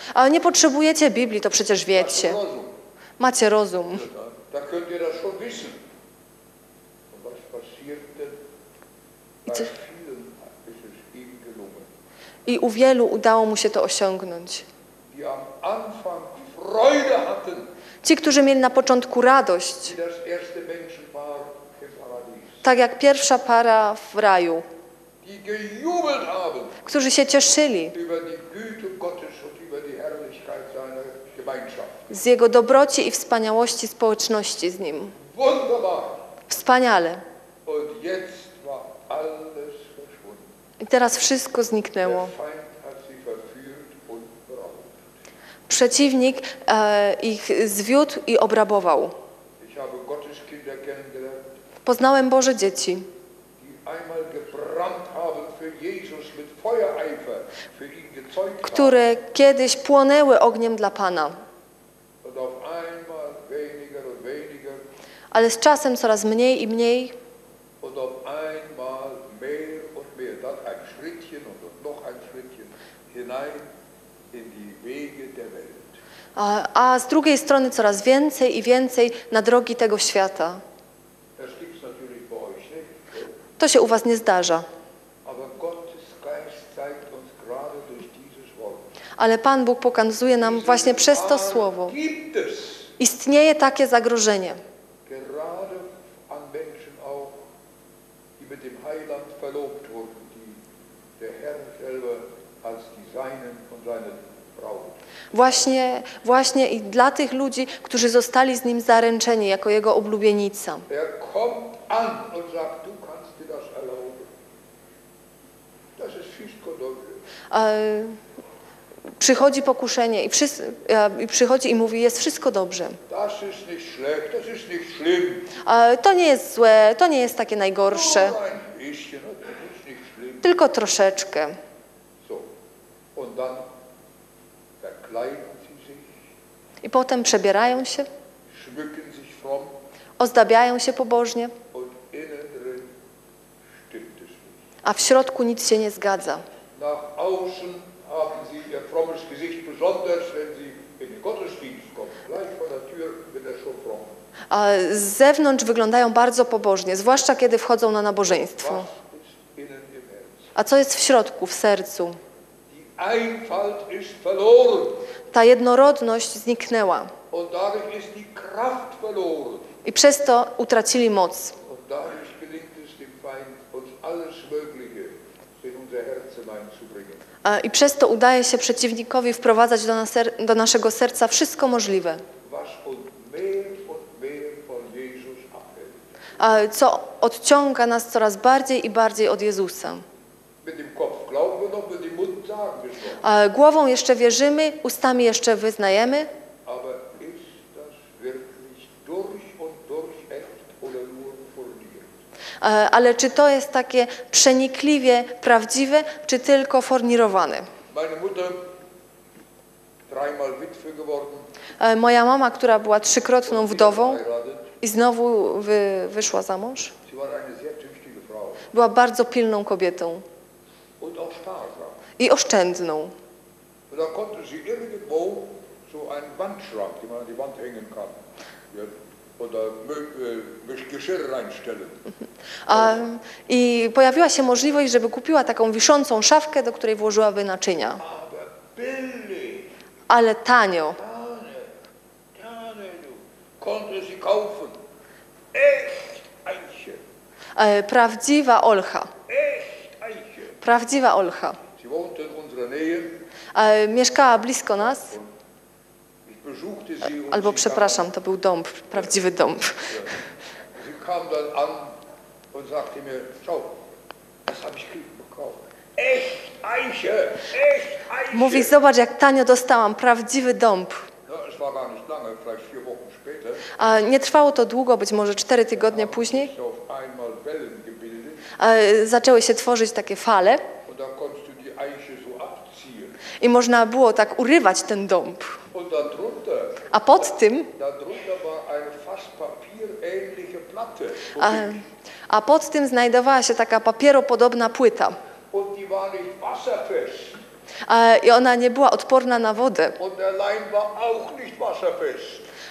Ale nie potrzebujecie Biblii, to przecież wiecie. Rozum. Macie rozum. Da könnt ihr das schon wissen. Und was passiert denn? Bei co- vielen ist es ihm gelungen, I u wielu udało mu się to osiągnąć. die am Anfang Freude hatten, Ci, którzy mieli na początku radość, wie das erste Menschenpaar im Paradies, tak jak pierwsza para w raju, die gejubelt haben którzy się cieszyli über die Güte Gottes und über die Herrlichkeit seiner Gemeinschaft. z Jego dobroci i wspaniałości społeczności z Nim. Wunderbar. Wspaniale. Und jetzt war alles verschwunden. I teraz wszystko Der zniknęło. Feind hat sie verführt und beraubt. Przeciwnik ich zwiódł i obrabował. Ich habe Gotteskinder kennengelernt, Poznałem Boże dzieci, die einmal gebrannt haben für Jesus mit Feuereifer, für ihn gezeugt haben. które kiedyś płonęły ogniem dla Pana, Und auf einmal weniger und weniger ale z czasem coraz mniej i mniej, und auf einmal mehr und mehr. Dann ein Schrittchen und noch ein Schrittchen hinein in die Wege der Welt. a z drugiej strony coraz więcej i więcej na drogi tego świata. Das gibt es natürlich bei euch nicht. To się u was nie zdarza, Aber Gottes Geist zeigt uns gerade durch dieses Wort. ale Pan Bóg pokazuje nam właśnie przez to słowo. Gibt es Istnieje takie zagrożenie, gerade an Menschen auch, die mit dem Heiland verlobt wurden, die der Herr selber als die Seinen und seine Braut. Właśnie i dla tych ludzi, którzy zostali z Nim zaręczeni jako Jego oblubienica. Er kommt an und sagt, du kannst dir das erlauben. Das ist wszystko dobrze. Przychodzi pokuszenie i przychodzi i mówi, jest wszystko dobrze. Das ist nicht schlecht, das ist nicht schlimm. To nie jest złe, to nie jest takie najgorsze, Nur ein bisschen, das ist nicht schlimm. tylko troszeczkę. So, und dann verkleiden sie sich, I potem przebierają się, schmücken sich fromm ozdabiają się pobożnie, und innen drin stimmt es nicht. a w środku nic się nie zgadza. Nach außen haben sie ihr frommes Gesicht, besonders wenn sie in den Gottesdienst kommen. Gleich vor der Tür wird er schon fromm. A z zewnątrz wyglądają bardzo pobożnie, zwłaszcza kiedy wchodzą na nabożeństwo. Was ist innen im Herzen? A co jest w środku, w sercu? Die Einfalt ist verloren Ta jednorodność zniknęła und dadurch ist die Kraft verloren. i przez to utracili moc. Und dadurch gelingt es dem Feind, uns alles Mögliche in unser Herzen einzubringen. I przez to udaje się przeciwnikowi wprowadzać do naszego serca wszystko możliwe, Was uns mehr und mehr von Jesus abhält. co odciąga nas coraz bardziej i bardziej od Jezusa. Mit dem Kopf glauben wir noch, mit dem Mund sagen wir es noch. Głową jeszcze wierzymy, ustami jeszcze wyznajemy, Aber ist das wirklich durch und durch echt oder nur forniert? ale czy to jest takie przenikliwie prawdziwe, czy tylko fornirowane? Meine Mutter, dreimal Witwe geworden, Moja mama, która była trzykrotną wdową verheiratet. i znowu wyszła za mąż, Sie war eine sehr tüchtige Frau była bardzo pilną kobietą und auch sparsam. i oszczędną. Und da konnte sie irgendwo so einen Wandschrank, den man an die Wand hängen kann, ja, oder Geschirr reinstellen. I pojawiła się możliwość, żeby kupiła taką wiszącą szafkę, do której włożyłaby naczynia. Aber billig, Ale tanio. Tane, du, konnte sie kaufen. Echt Eiche, Prawdziwa olcha. echt Eiche. Prawdziwa olcha. Sie wohnte in unserer Nähe. Mieszkała blisko nas, Ich besuchte sie und albo sie przepraszam, to był dąb, prawdziwy dąb. Sie kam dann an und sagte mir, schau, das habe ich gekauft. Echt Eiche, echt Eiche. Mówi, zobacz jak tanio dostałam, prawdziwy dąb. Ja, es war gar nicht lange, vielleicht 4 Wochen später, A nie trwało to długo, być może 4 tygodnie później. ist auf einmal Wellen gebildet Zaczęły się tworzyć takie fale und da konntest du die Eiche so abziehen. i można było tak urywać ten dąb. Und darunter, A pod tym, darunter war eine fast papierähnliche Platte. a pod tym znajdowała się taka papieropodobna płyta. Und die war nicht wasserfest. I ona nie była odporna na wodę. Und der Leim war auch nicht wasserfest.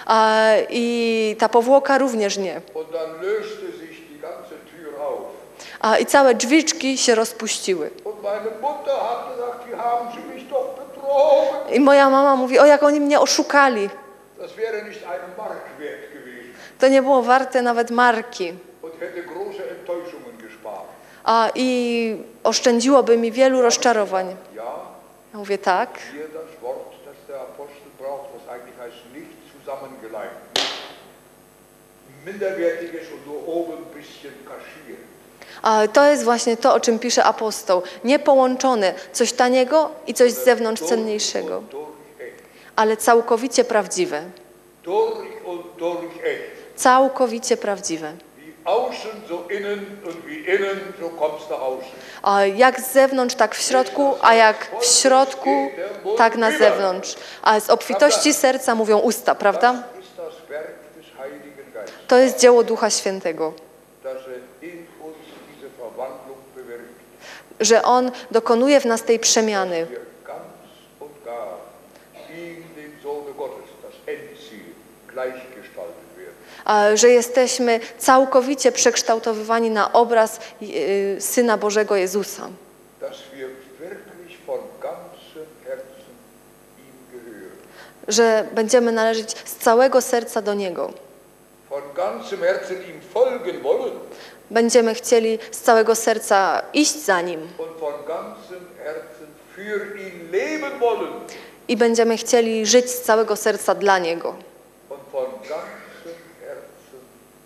I ta powłoka również nie. Und dann löste sich die ganze Tür auf. I całe drzwiczki się rozpuściły. Und meine Mutter hat gesagt, die haben sie mich doch betrogen. I moja mama mówi, o jak oni mnie oszukali. Das wäre nicht eine Mark wert gewesen. To nie było warte nawet marki. Und hätte große Enttäuschungen gespart. I oszczędziłoby mi wielu rozczarowań. Ja, Ja mówię tak. hier das Wort, das der Apostel braucht, was eigentlich heißt, nicht zusammengeleimt. Minderwertiges und nur oben ein bisschen kaschiert. To jest właśnie to, o czym pisze apostoł. Niepołączone, coś taniego i coś z zewnątrz cenniejszego, Durch echt. ale całkowicie prawdziwe. Durch und durch echt. Całkowicie prawdziwe. Wie außen, so innen und wie innen, so kommt's nach außen. Jak z zewnątrz, tak w środku, a jak w środku, tak na zewnątrz. A z obfitości serca mówią usta, prawda? Das ist das Werk des Heiligen Geistes, To jest dzieło Ducha Świętego, dass in uns diese Verwandlung bewirkt, że On dokonuje w nas tej przemiany, wir ganz und gar in den Sohne Gottes, das Endziel, gleichgestaltet werden. że jesteśmy całkowicie przekształtowywani na obraz Syna Bożego Jezusa. Dass wir wirklich von ganzem Herzen ihm gehören. Że będziemy należeć z całego serca do Niego. Von ganzem Herzen ihm folgen wollen Będziemy chcieli z całego serca iść za Nim und von ganzem Herzen für ihn leben wollen i będziemy chcieli żyć z całego serca dla Niego. und von ganzem Herzen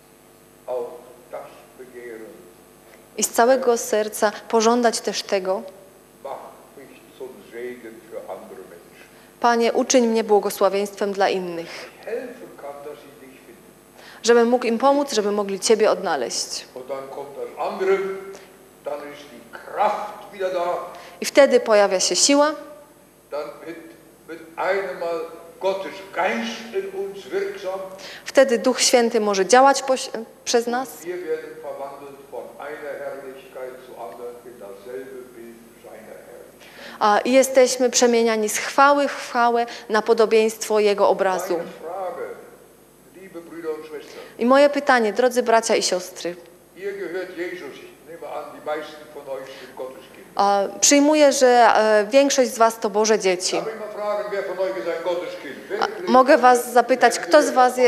auch das begehren. I z całego serca pożądać też tego. Mach mich zum Segen für andere Menschen. Panie, uczyń mnie błogosławieństwem dla innych, Helfen kann, dass sie dich finden. żebym mógł im pomóc, żeby mogli Ciebie odnaleźć. Und dann kommt das andere, dann ist die Kraft wieder da, I wtedy pojawia się siła, dann wird einmal Gottes Geist in uns wirksam. wtedy Duch Święty może działać przez nas Wir werden verwandelt von einer Herrlichkeit zu anderen in dasselbe Bild seiner Herrlichkeit. i jesteśmy przemieniani z chwały w chwałę na podobieństwo Jego obrazu. Meine Frage, liebe Brüder und Schwestern, I moje pytanie, drodzy bracia i siostry, ihr gehört Jesus. Ich nehme an, die meisten von euch sind Gotteskinder. przyjmuję, że większość z was to Boże dzieci. Darf ich mal fragen, wer von euch ist ein Gotteskind? Mogę was zapytać, kto z was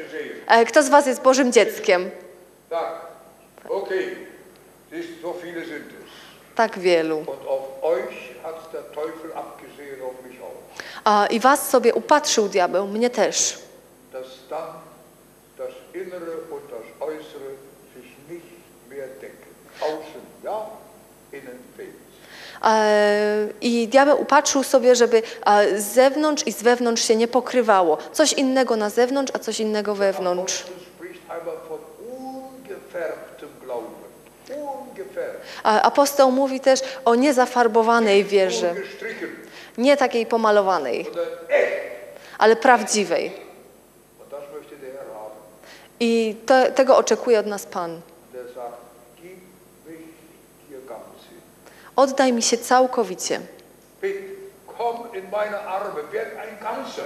jest Bożym dzieckiem? Tak. Okay. So viele sind es. Tak wielu. Und auf euch hat der Teufel abgesehen, auf mich auch. I was sobie upatrzył diabeł, mnie też. Dass dann das Innere und das Äußere sich nicht mehr decken. Außen ja, innen fehlt. I diabeł upatrzył sobie, żeby z zewnątrz i z wewnątrz się nie pokrywało. Coś innego na zewnątrz, a coś innego wewnątrz. Apostel spricht einmal von ungefärbtem Glauben. Ungefärbt. Apostoł mówi też o niezafarbowanej wierze, Ungestrichen. nie takiej pomalowanej, Sondern echt. ale prawdziwej. Und das möchte der Herr haben. I tego oczekuje od nas Pan. Der sagt, gib mich dir ganz hin. Oddaj mi się całkowicie. Bitte, komm in meine Arme, werd ein Ganzer.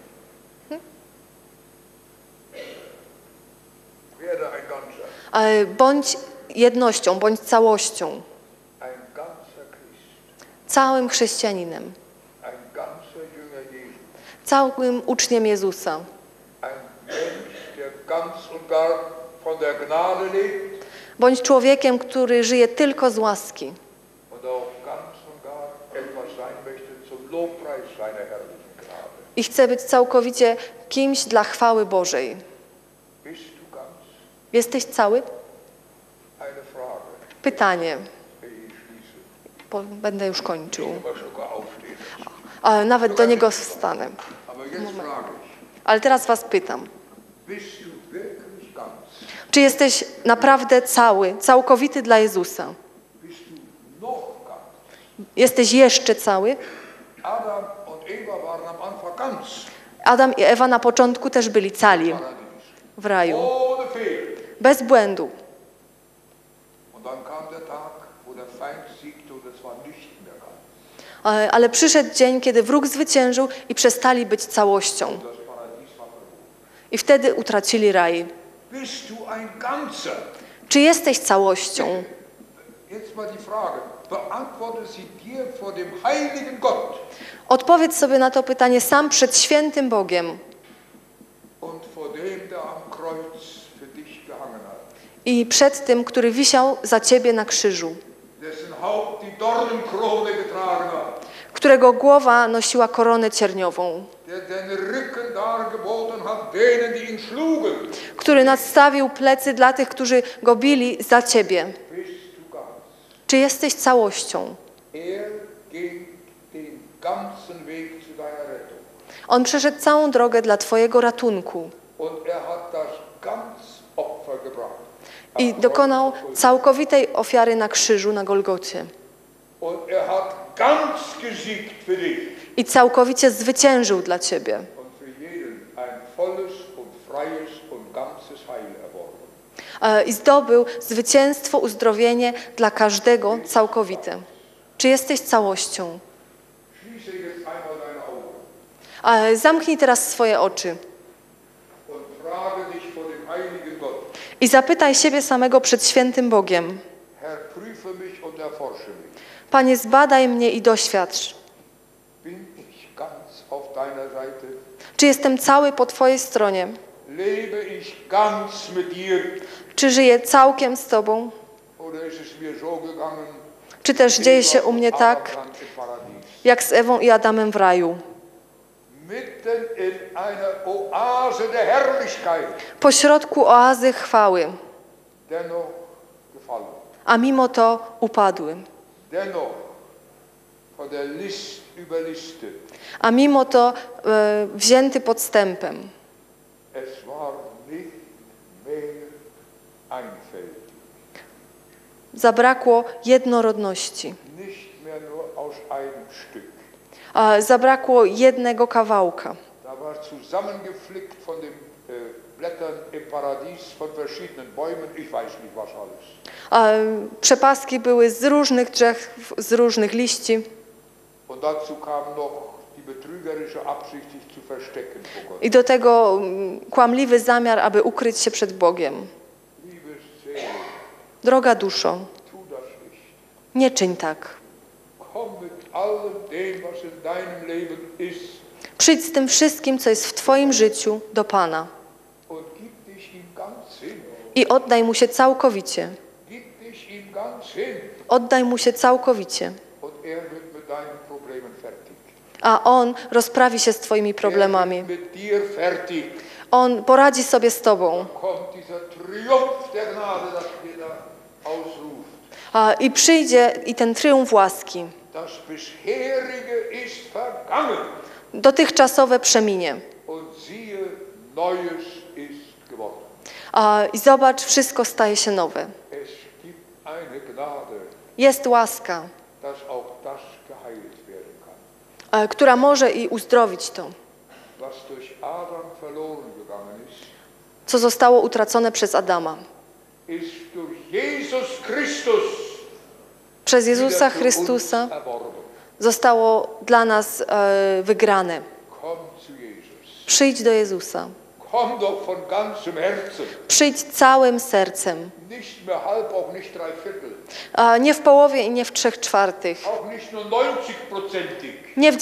Werde ein Ganzer. Bądź jednością, bądź całością, Ein ganzer Christ. całym chrześcijaninem, Ein ganzer Jünger Jesu. całym uczniem Jezusa. Ein Mensch, der ganz und gar von der Gnade lebt Bądź człowiekiem, który żyje tylko z łaski und auch ganz und gar etwas sein möchte zum Lobpreis seiner herrlichen Gnade. i chce być całkowicie kimś dla chwały Bożej. Bist du ganz? Jesteś cały? Eine Frage. Pytanie, Ich schließe. bo będę już kończył. Aber sogar aufstehen. Nawet do niego wstanę. Aber jetzt frage ich, Ale teraz was pytam. bist du wirklich ganz? Czy jesteś naprawdę cały, całkowity dla Jezusa? Bist du noch ganz? Jesteś jeszcze cały? Adam und Eva waren am Anfang ganz. Adam i Ewa na początku też byli cali Paradies. w raju, Ohne Fehler. bez błędu. Und dann kam der Tag, wo der Feind siegte und es war nicht mehr ganz. Ale przyszedł dzień, kiedy wróg zwyciężył i przestali być całością. Das Paradies war verloren. I wtedy utracili raj. Bist du ein Ganzer? Czy jesteś całością? Jetzt mal die Frage, beantworte sie dir vor dem heiligen Gott Odpowiedz sobie na to pytanie sam przed świętym Bogiem und vor dem, der am Kreuz für dich gehangen hat, i przed tym, który wisiał za ciebie na krzyżu, dessen Haupt die Dornenkrone getragen hat, którego głowa nosiła koronę cierniową, der den Rücken dargeboten hat denen, die ihn schlugen. który nadstawił plecy dla tych, którzy go bili za ciebie. Bist du ganz? Czy jesteś całością? Er ging den ganzen Weg zu deiner Rettung. On przeszedł całą drogę dla twojego ratunku Und er hat das ganz Opfer gebracht. i dokonał całkowitej ofiary na krzyżu na Golgocie. Und er hat ganz gesiegt für dich. I całkowicie zwyciężył dla ciebie. Und für jeden ein volles und freies und ganzes Heil erworben. I zdobył zwycięstwo, uzdrowienie dla każdego całkowite. Czy jesteś całością? Schließe jetzt einmal deine Augen Zamknij teraz swoje oczy und frage dich vor dem heiligen Gott. i zapytaj siebie samego przed świętym Bogiem. Herr, prüfe mich und erforsche mich. Panie, zbadaj mnie i doświadcz. Bin ich ganz auf deiner Seite? Czy jestem cały po Twojej stronie? Lebe ich ganz mit dir? Czy żyję całkiem z Tobą? Oder ist es mir so gegangen, Czy też dzieje się u mnie tak, Abraham im Paradies? jak z Ewą i Adamem w raju? Mitten in einer Oase der Herrlichkeit, Pośrodku oazy chwały, dennoch gefallen. a mimo to upadły. Dennoch von der List überlistet. A mimo to wzięty podstępem. Es war nicht mehr einfältig, Zabrakło jednorodności. nicht mehr nur aus einem Stück. Zabrakło jednego kawałka. Da war zusammengeflickt von den Blättern im Paradies, von verschiedenen Bäumen, ich weiß nicht was alles. Przepaski były z różnych drzew, z różnych liści. Und dazu kam noch die betrügerische Absicht, sich zu verstecken vor Gott. I do tego kłamliwy zamiar, aby ukryć się przed Bogiem. Liebes Seele, Droga duszo, tu das nicht. nie czyń tak. Komm mit allem dem, was in deinem Leben ist, Przyjdź z tym wszystkim, co jest w Twoim życiu, do Pana und gib dich ihm ganz hin. i oddaj Mu się całkowicie. Gib dich ihm ganz hin. Oddaj Mu się całkowicie, Und er wird mit deinen Problemen fertig. a On rozprawi się z Twoimi Er problemami. wird mit dir fertig. On poradzi sobie z Tobą. Kommt dieser Triumph der Gnade, das wir da ausruft. I przyjdzie i ten tryumf łaski. Das bisherige ist vergangen. Dotychczasowe przeminie. Und siehe, Neues ist geworden. I zobacz, wszystko staje się nowe. Es gibt eine Gnade, Jest łaska, dass auch das geheilt werden kann. która może i uzdrowić to, Was durch Adam verloren gegangen ist, co zostało utracone przez Adama. ist durch Jesus Christus Przez Jezusa wieder für uns Chrystusa erworben. zostało dla nas wygrane. Komm zu Jesus. Przyjdź do Jezusa. Komm doch von ganzem Herzen. Przyjdź całym sercem. Nicht mehr halb, auch nicht drei Viertel. Nie w połowie i nie w 3/4. Auch nicht nur 90%ig. Nie w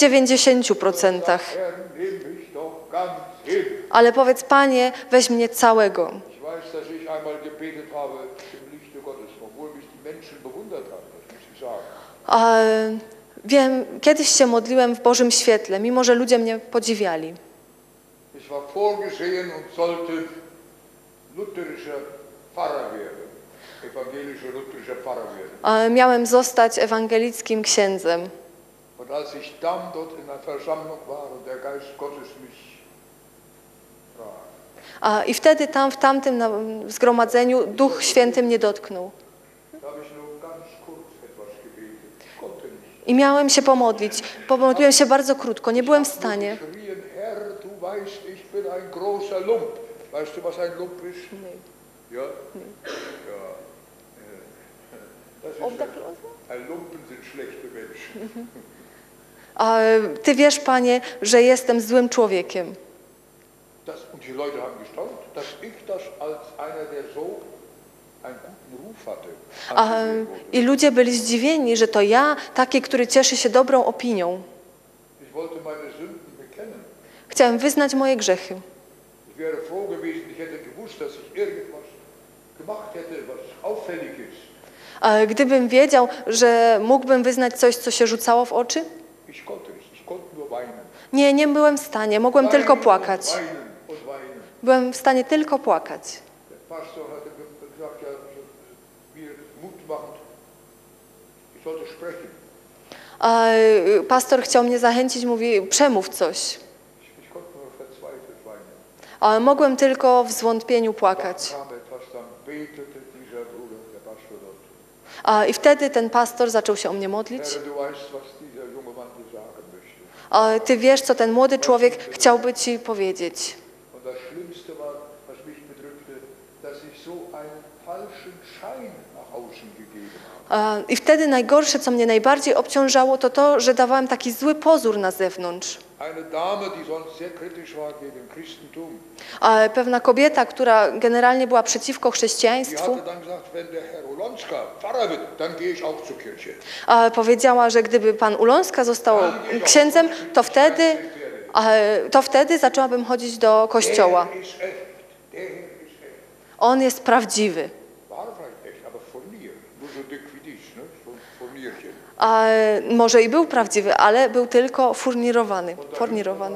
90%. Herr, nimm mich doch ganz hin. Ale powiedz, Panie, weź mnie całego. Ich weiß, dass ich einmal gebetet habe im Lichte Gottes, obwohl mich die Menschen bewundert haben, das muss ich sagen. Wiem, kiedyś się modliłem w Bożym świetle, mimo że ludzie mnie podziwiali. Ich war vorgesehen und sollte lutherischer Pfarrer werden, evangelischer lutherischer Pfarrer werden. Miałem zostać ewangelickim księdzem. Und als ich dann dort in der Versammlung war und der Geist Gottes mich sprach, I wtedy tam, w tamtym zgromadzeniu Duch Święty mnie dotknął. da habe ich nur ganz kurz etwas gebetet, konnte nicht. I miałem się pomodlić. Pomodliłem się bardzo krótko, nie byłem w stanie. Geschrien, Herr, du weißt, ich bin ein großer Lump. Weißt du, was ein Lump ist? Ja? Ja. Das ist ein Lumpen sind schlechte Menschen. Ty wiesz, Panie, że jestem złym człowiekiem. Und die Leute haben gestaunt, dass ich das als einer, der so einen guten Ruf hatte, angesehen wurde. I ludzie byli zdziwieni, że to ja, taki, który cieszy się dobrą opinią. Ich wollte meine Sünden bekennen. Chciałem wyznać moje grzechy. Ich wäre froh gewesen, ich hätte gewusst, dass ich irgendwas gemacht hätte, was auffällig ist. Gdybym wiedział, że mógłbym wyznać coś, co się rzucało w oczy? Ich konnte nicht, ich konnte nur weinen. Nie byłem w stanie, mogłem tylko płakać. Weinen und weinen. Byłem w stanie tylko płakać. Der Pastor hatte gesagt, ja, mir Mut machen, ich sollte sprechen. Pastor chciał mnie zachęcić, mówi, przemów coś. Ich konnte nur verzweifelt weinen. Mogłem tylko w zwątpieniu płakać. Kam etwas, dann betete dieser Bruder, der Pastor dort. I wtedy ten pastor zaczął się o mnie modlić. Herr, du weißt, was dieser junge Mann dir sagen möchte. Ty wiesz, co ten młody człowiek chciałby ci powiedzieć. Und das Schlimmste war, was mich bedrückte, dass ich so einen falschen Schein nach außen gegeben habe. I wtedy najgorsze, co mnie najbardziej obciążało, to to, że dawałem taki zły pozór na zewnątrz. Eine Dame, die sonst sehr kritisch war gegen Christentum, Pewna kobieta, która generalnie była przeciwko die chrześcijaństwu, hatte dann gesagt, wenn der Herr Olonska Pfarrer wird, dann gehe ich auch zur Kirche. powiedziała, że gdyby pan Ulonska został księdzem, to wtedy zaczęłabym chodzić do kościoła. Der ist echt, der ist echt. On jest prawdziwy. War vielleicht echt, aber von mir. Nur so dick wie dich, ne? Von Nierchen. Może i był prawdziwy, ale był tylko furnirowany. Und da, als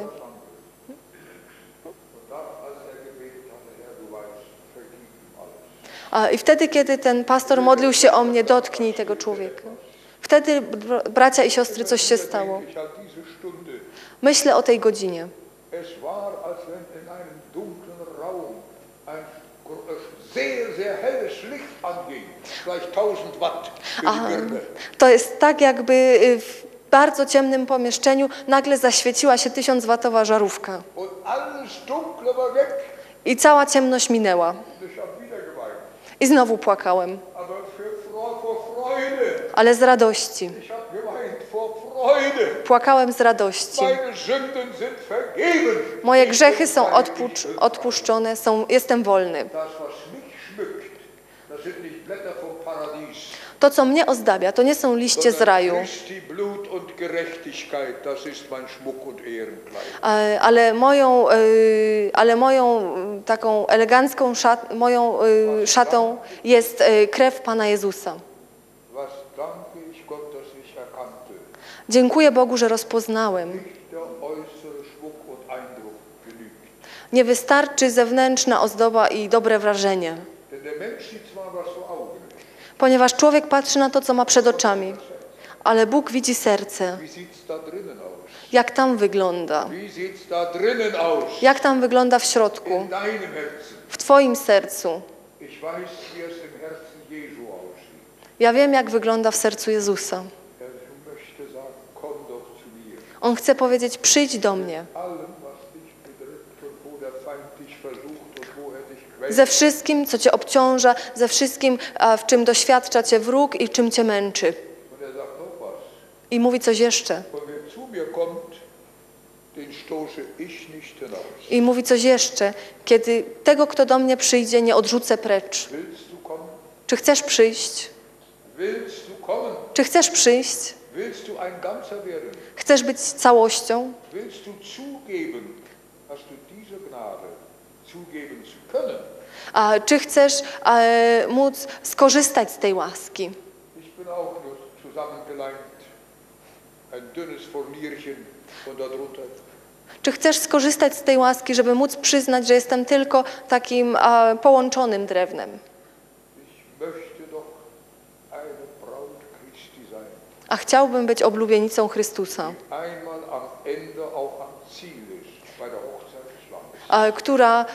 er gebetet hatte, Herr, du weißt, vergib ihm alles. I wtedy, kiedy ten pastor modlił się o mnie, dotknij tego człowieka. Wtedy, bracia i siostry, coś się stało. Ich an diese Stunde. Myślę o tej godzinie. Es war, als wenn in einem dunklen Raum ein sehr, sehr helles Licht anging. Vielleicht 1000 Watt für die Birne. To jest tak, jakby w bardzo ciemnym pomieszczeniu nagle zaświeciła się 1000-watowa żarówka. Und alles Dunkle war weg. I cała ciemność minęła. Ich habe wieder geweint. I znowu płakałem. Aber vor Freude. Ale z radości. Ich habe geweint vor Freude. Płakałem z radości. Meine Sünden sind vergeben. Moje grzechy są odpuszczone, jestem wolny. Das, was mich schmückt, das sind nicht Blätter vom Paradies. To, co mnie ozdabia, to nie są liście z raju, Christi Blut und Gerechtigkeit, das ist mein Schmuck und Ehrenkleid. ale moją taką elegancką szatą jest krew Pana Jezusa. Was danke ich Gott, dass ich erkannte. Dziękuję Bogu, że rozpoznałem. Nicht der äußere Schmuck und Eindruck genügt. Nie wystarczy zewnętrzna ozdoba i dobre wrażenie, Denn der Mensch sieht zwar, was vor Augen ist. ponieważ człowiek patrzy na to, co ma przed oczami, ale Bóg widzi serce, Wie sieht's da drinnen aus? jak tam wygląda, Wie sieht's da drinnen aus? jak tam wygląda w środku, In deinem Herzen. w Twoim sercu. Ich weiß, wie es im Herzen Jesu aussieht. Ja wiem, jak wygląda w sercu Jezusa. Er möchte sagen, komm doch zu mir. On chce powiedzieć, przyjdź do mnie. Allem, was dich bedrückt und wo der Feind dich versucht und wo er dich quält. Ze wszystkim, co Cię obciąża, ze wszystkim, w czym doświadcza Cię wróg i czym Cię męczy. Und er sagt noch was. I mówi coś jeszcze. Und wer zu mir kommt, den stoße ich nicht hinaus. I mówi coś jeszcze. Kiedy tego, kto do mnie przyjdzie, nie odrzucę precz. Willst du kommen? Czy chcesz przyjść? Willst du kommen? Czy chcesz przyjść? Willst du ein Ganzer werden? Chcesz być całością? Willst du zugeben, hast du diese Gnade zugeben zu können? Czy chcesz móc skorzystać z tej łaski? Ich bin auch nur zusammengeleimt, ein dünnes Furnierchen und darunter. Czy chcesz skorzystać z tej łaski, żeby móc przyznać, że jestem tylko takim połączonym drewnem? Ich möchte doch eine Braut Christi sein. A chciałbym być oblubienicą Chrystusa, Einmal am Ende auch am Ziel ist, bei der Hochzeit des Lammes. która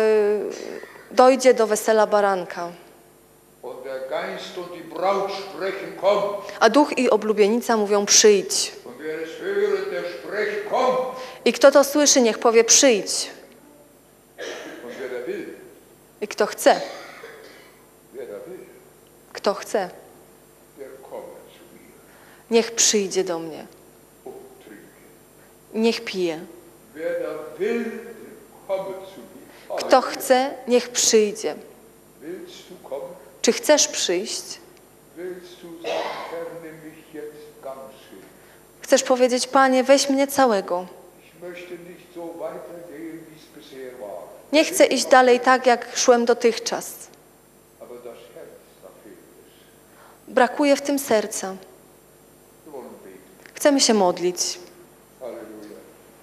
dojdzie do wesela baranka. Und der Geist und die Braut sprechen, komm. A duch i oblubienica mówią przyjdź. Und wer es höret, der spricht, komm. I kto to słyszy, niech powie przyjdź. Und wer da will, I kto chce, wer da will, kto chce, der komme zu mir niech przyjdzie do mnie und trinke. niech pije. Wer da will, komme zu mir. Kto chce, niech przyjdzie. Willst du kommen? Czy chcesz przyjść? Willst du sagen, Herr, nimm mich jetzt ganz schön? Chcesz powiedzieć, Panie, weź mnie całego. Ich möchte nicht so weitergehen, wie es bisher war. Nie chcę iść dalej tak, jak szłem dotychczas. Aber das Herz, da fehlt es. Brakuje w tym serca. Wir wollen beten. Chcemy się modlić. Halleluja.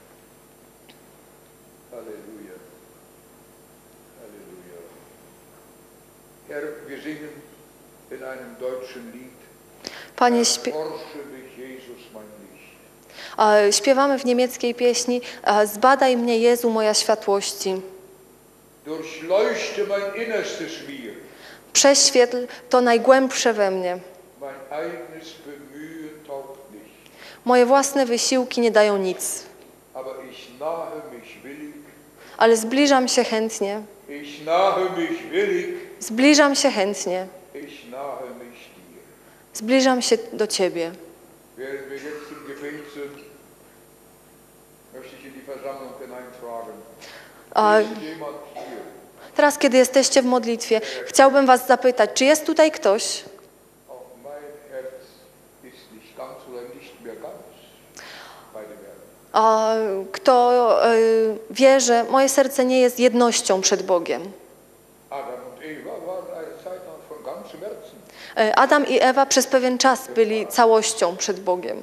Halleluja. Halleluja. Herr, wir singen in einem deutschen Lied. Panie, Forsche mich, Jesus, mein Licht. śpiewamy w niemieckiej pieśni Zbadaj mnie, Jezu, moja światłości. Durchleuchte mein Innerstes mir. Prześwietl to najgłębsze we mnie. Mein eigenes Bemühen taugt nicht. Moje własne wysiłki nie dają nic. Aber ich nahe mich willig. Ale zbliżam się chętnie. Ich nahe mich willig. Zbliżam się chętnie. Ich nahe mich dir. Zbliżam się do Ciebie. Während wir jetzt im Gebet sind, möchte ich in die Versammlung hineinfragen. Ist jemand hier? Teraz, kiedy jesteście w modlitwie, chciałbym was zapytać, czy jest tutaj ktoś, Auch mein Herz ist nicht ganz oder nicht mehr ganz bei dem Herrn. kto wie, że moje serce nie jest jednością przed Bogiem. Adam und Eva waren eine Zeit lang von ganzem Herzen. Adam i Ewa przez pewien czas byli całością przed Bogiem.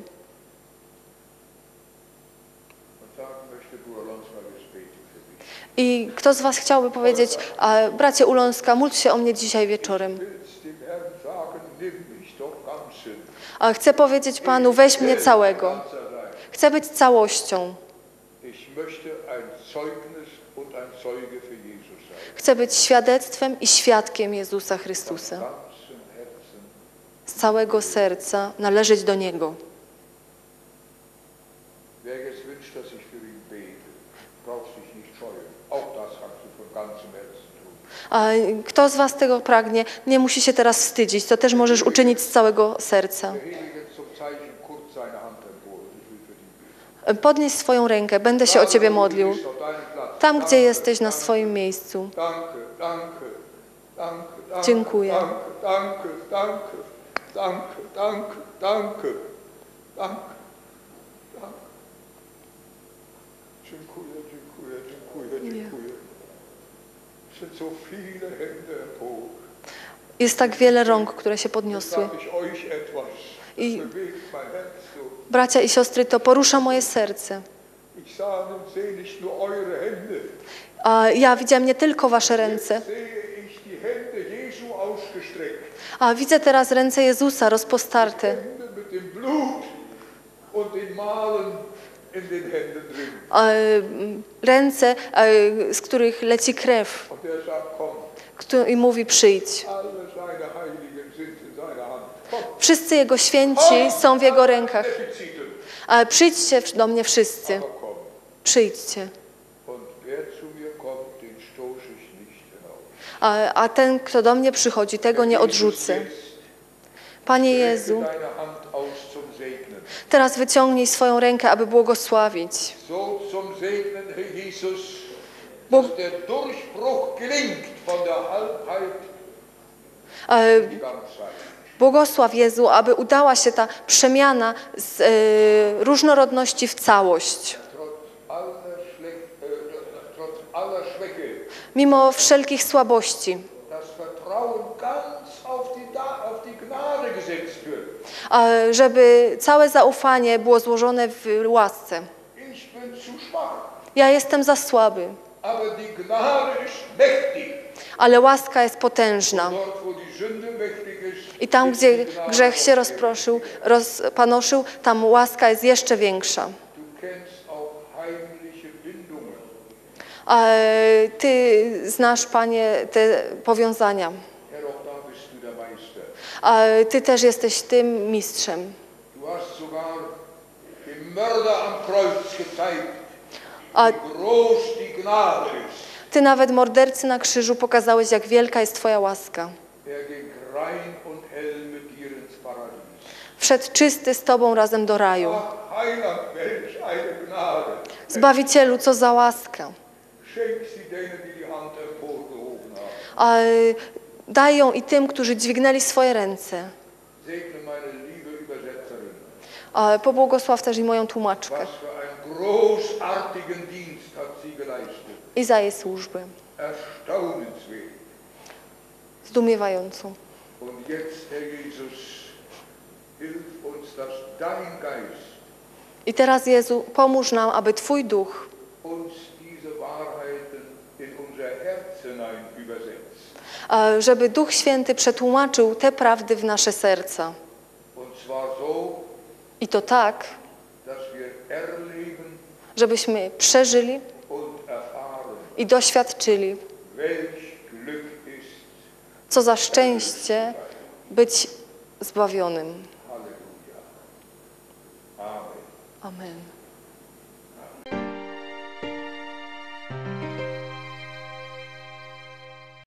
Und sagen möchte Bruder Lonsma, wir beten für dich. I kto z was chciałby powiedzieć, bracie Ulonska, módl się o mnie dzisiaj wieczorem. Willst dem Herrn sagen, nimm mich doch ganz schön. Chcę powiedzieć Panu, weź mnie całego. Chcę być całością. Ich möchte ein Zeugnis und ein Zeuge für Jesus sein. Chcę być świadectwem i świadkiem Jezusa Chrystusa. Von ganzem Herzen. Z całego serca należeć do Niego. Wer jetzt wünscht, dass ich für ihn bete, braucht sich nicht scheuen. Auch das kannst du von ganzem Herzen tun. Kto z was tego pragnie, nie musi się teraz wstydzić. To też możesz uczynić z całego serca. Erhebe jetzt zum Zeichen kurz seine Hand empor. Ich will für dich beten. Podnieś swoją rękę, będę się o Ciebie modlił. Du bist auf deinem Platz. Tam, gdzie jesteś, na swoim miejscu. Danke, danke, danke, danke. Dziękuję. Danke, danke, danke, danke, danke, danke, danke, danke. Dziękuję, dziękuję, dziękuję, dziękuję. Es sind so viele Hände empor. Jest tak wiele rąk, które się Jetzt podniosły. sage ich euch etwas. I Das bewegt mein Herz so. bracia i siostry, to porusza moje serce. Ich sah und sehe nicht nur eure Hände. Ja widziałem nie tylko wasze ręce, Sehe ich die Hände Jesu ausgestreckt. widzę teraz ręce Jezusa rozpostarte. Hände mit dem Blut und den Malen in den Händen drin. Ręce, z których leci krew. Und er sagt, komm, I mówi, przyjdź. alle seine Heiligen sind in seiner Hand. Komm, Wszyscy Jego święci są w Jego rękach. Defiziten. Przyjdźcie do mnie wszyscy. Aber komm. Przyjdźcie. Und wer zu mir kommt, den stoße ich nicht hinaus. A ten, kto do mnie przychodzi, tego nie odrzucę. Panie Jezu, Strecke deine Hand aus zum Segnen. teraz wyciągnij swoją rękę, aby błogosławić. So zum Segnen, Herr Jesus, Bog- dass der Durchbruch gelingt von der Halbheit E, in die Ganzheit. Błogosław Jezu, aby udała się ta przemiana z różnorodności w całość. Trotz aller Schwäche, Mimo wszelkich słabości. das Vertrauen ganz auf die Gnade gesetzt wird. Żeby całe zaufanie było złożone w łasce. Ich bin zu schwach, Ja jestem za słaby, aber die Gnade ist mächtig. ale łaska jest potężna. Dort, wo die Sünde mächtig ist, I tam, ist gdzie die Gnade grzech się mächtig. rozpanoszył, tam łaska jest jeszcze większa. Du kennst auch heimliche Bindungen. Ty znasz, Panie, te powiązania. Herr, auch da bist du der Meister. Ty też jesteś tym mistrzem. Du hast sogar dem Mörder am Kreuz gezeigt, A wie groß die Gnade ist. Ty nawet mordercy na krzyżu pokazałeś, jak wielka jest Twoja łaska. Er ging rein und hell mit dir ins Paradies. Wszedł czysty z Tobą razem do raju. Ach, Heiland, welch eine Gnade. Zbawicielu, co za łaska. Schenk sie denen, die die Hand emporgehoben haben. A, daj ją i tym, którzy dźwignęli swoje ręce. Segne meine liebe Übersetzerin. A, pobłogosław też i moją tłumaczkę. Was für einen großartigen Dienst hat sie geleistet. I za jej służby. Erstaunenswert. Zdumiewającą. Und jetzt, Herr Jesus, hilf uns, dass dein Geist I teraz, Jezu, pomóż nam, aby Twój Duch uns diese Wahrheiten in unser Herz hinein übersetzt. żeby Duch Święty przetłumaczył te prawdy w nasze serca. Und zwar so, I to tak, dass wir erleben żebyśmy przeżyli und erfahren, i doświadczyli, welch Glück ist. co za szczęście być zbawionym. Halleluja. Amen. Amen.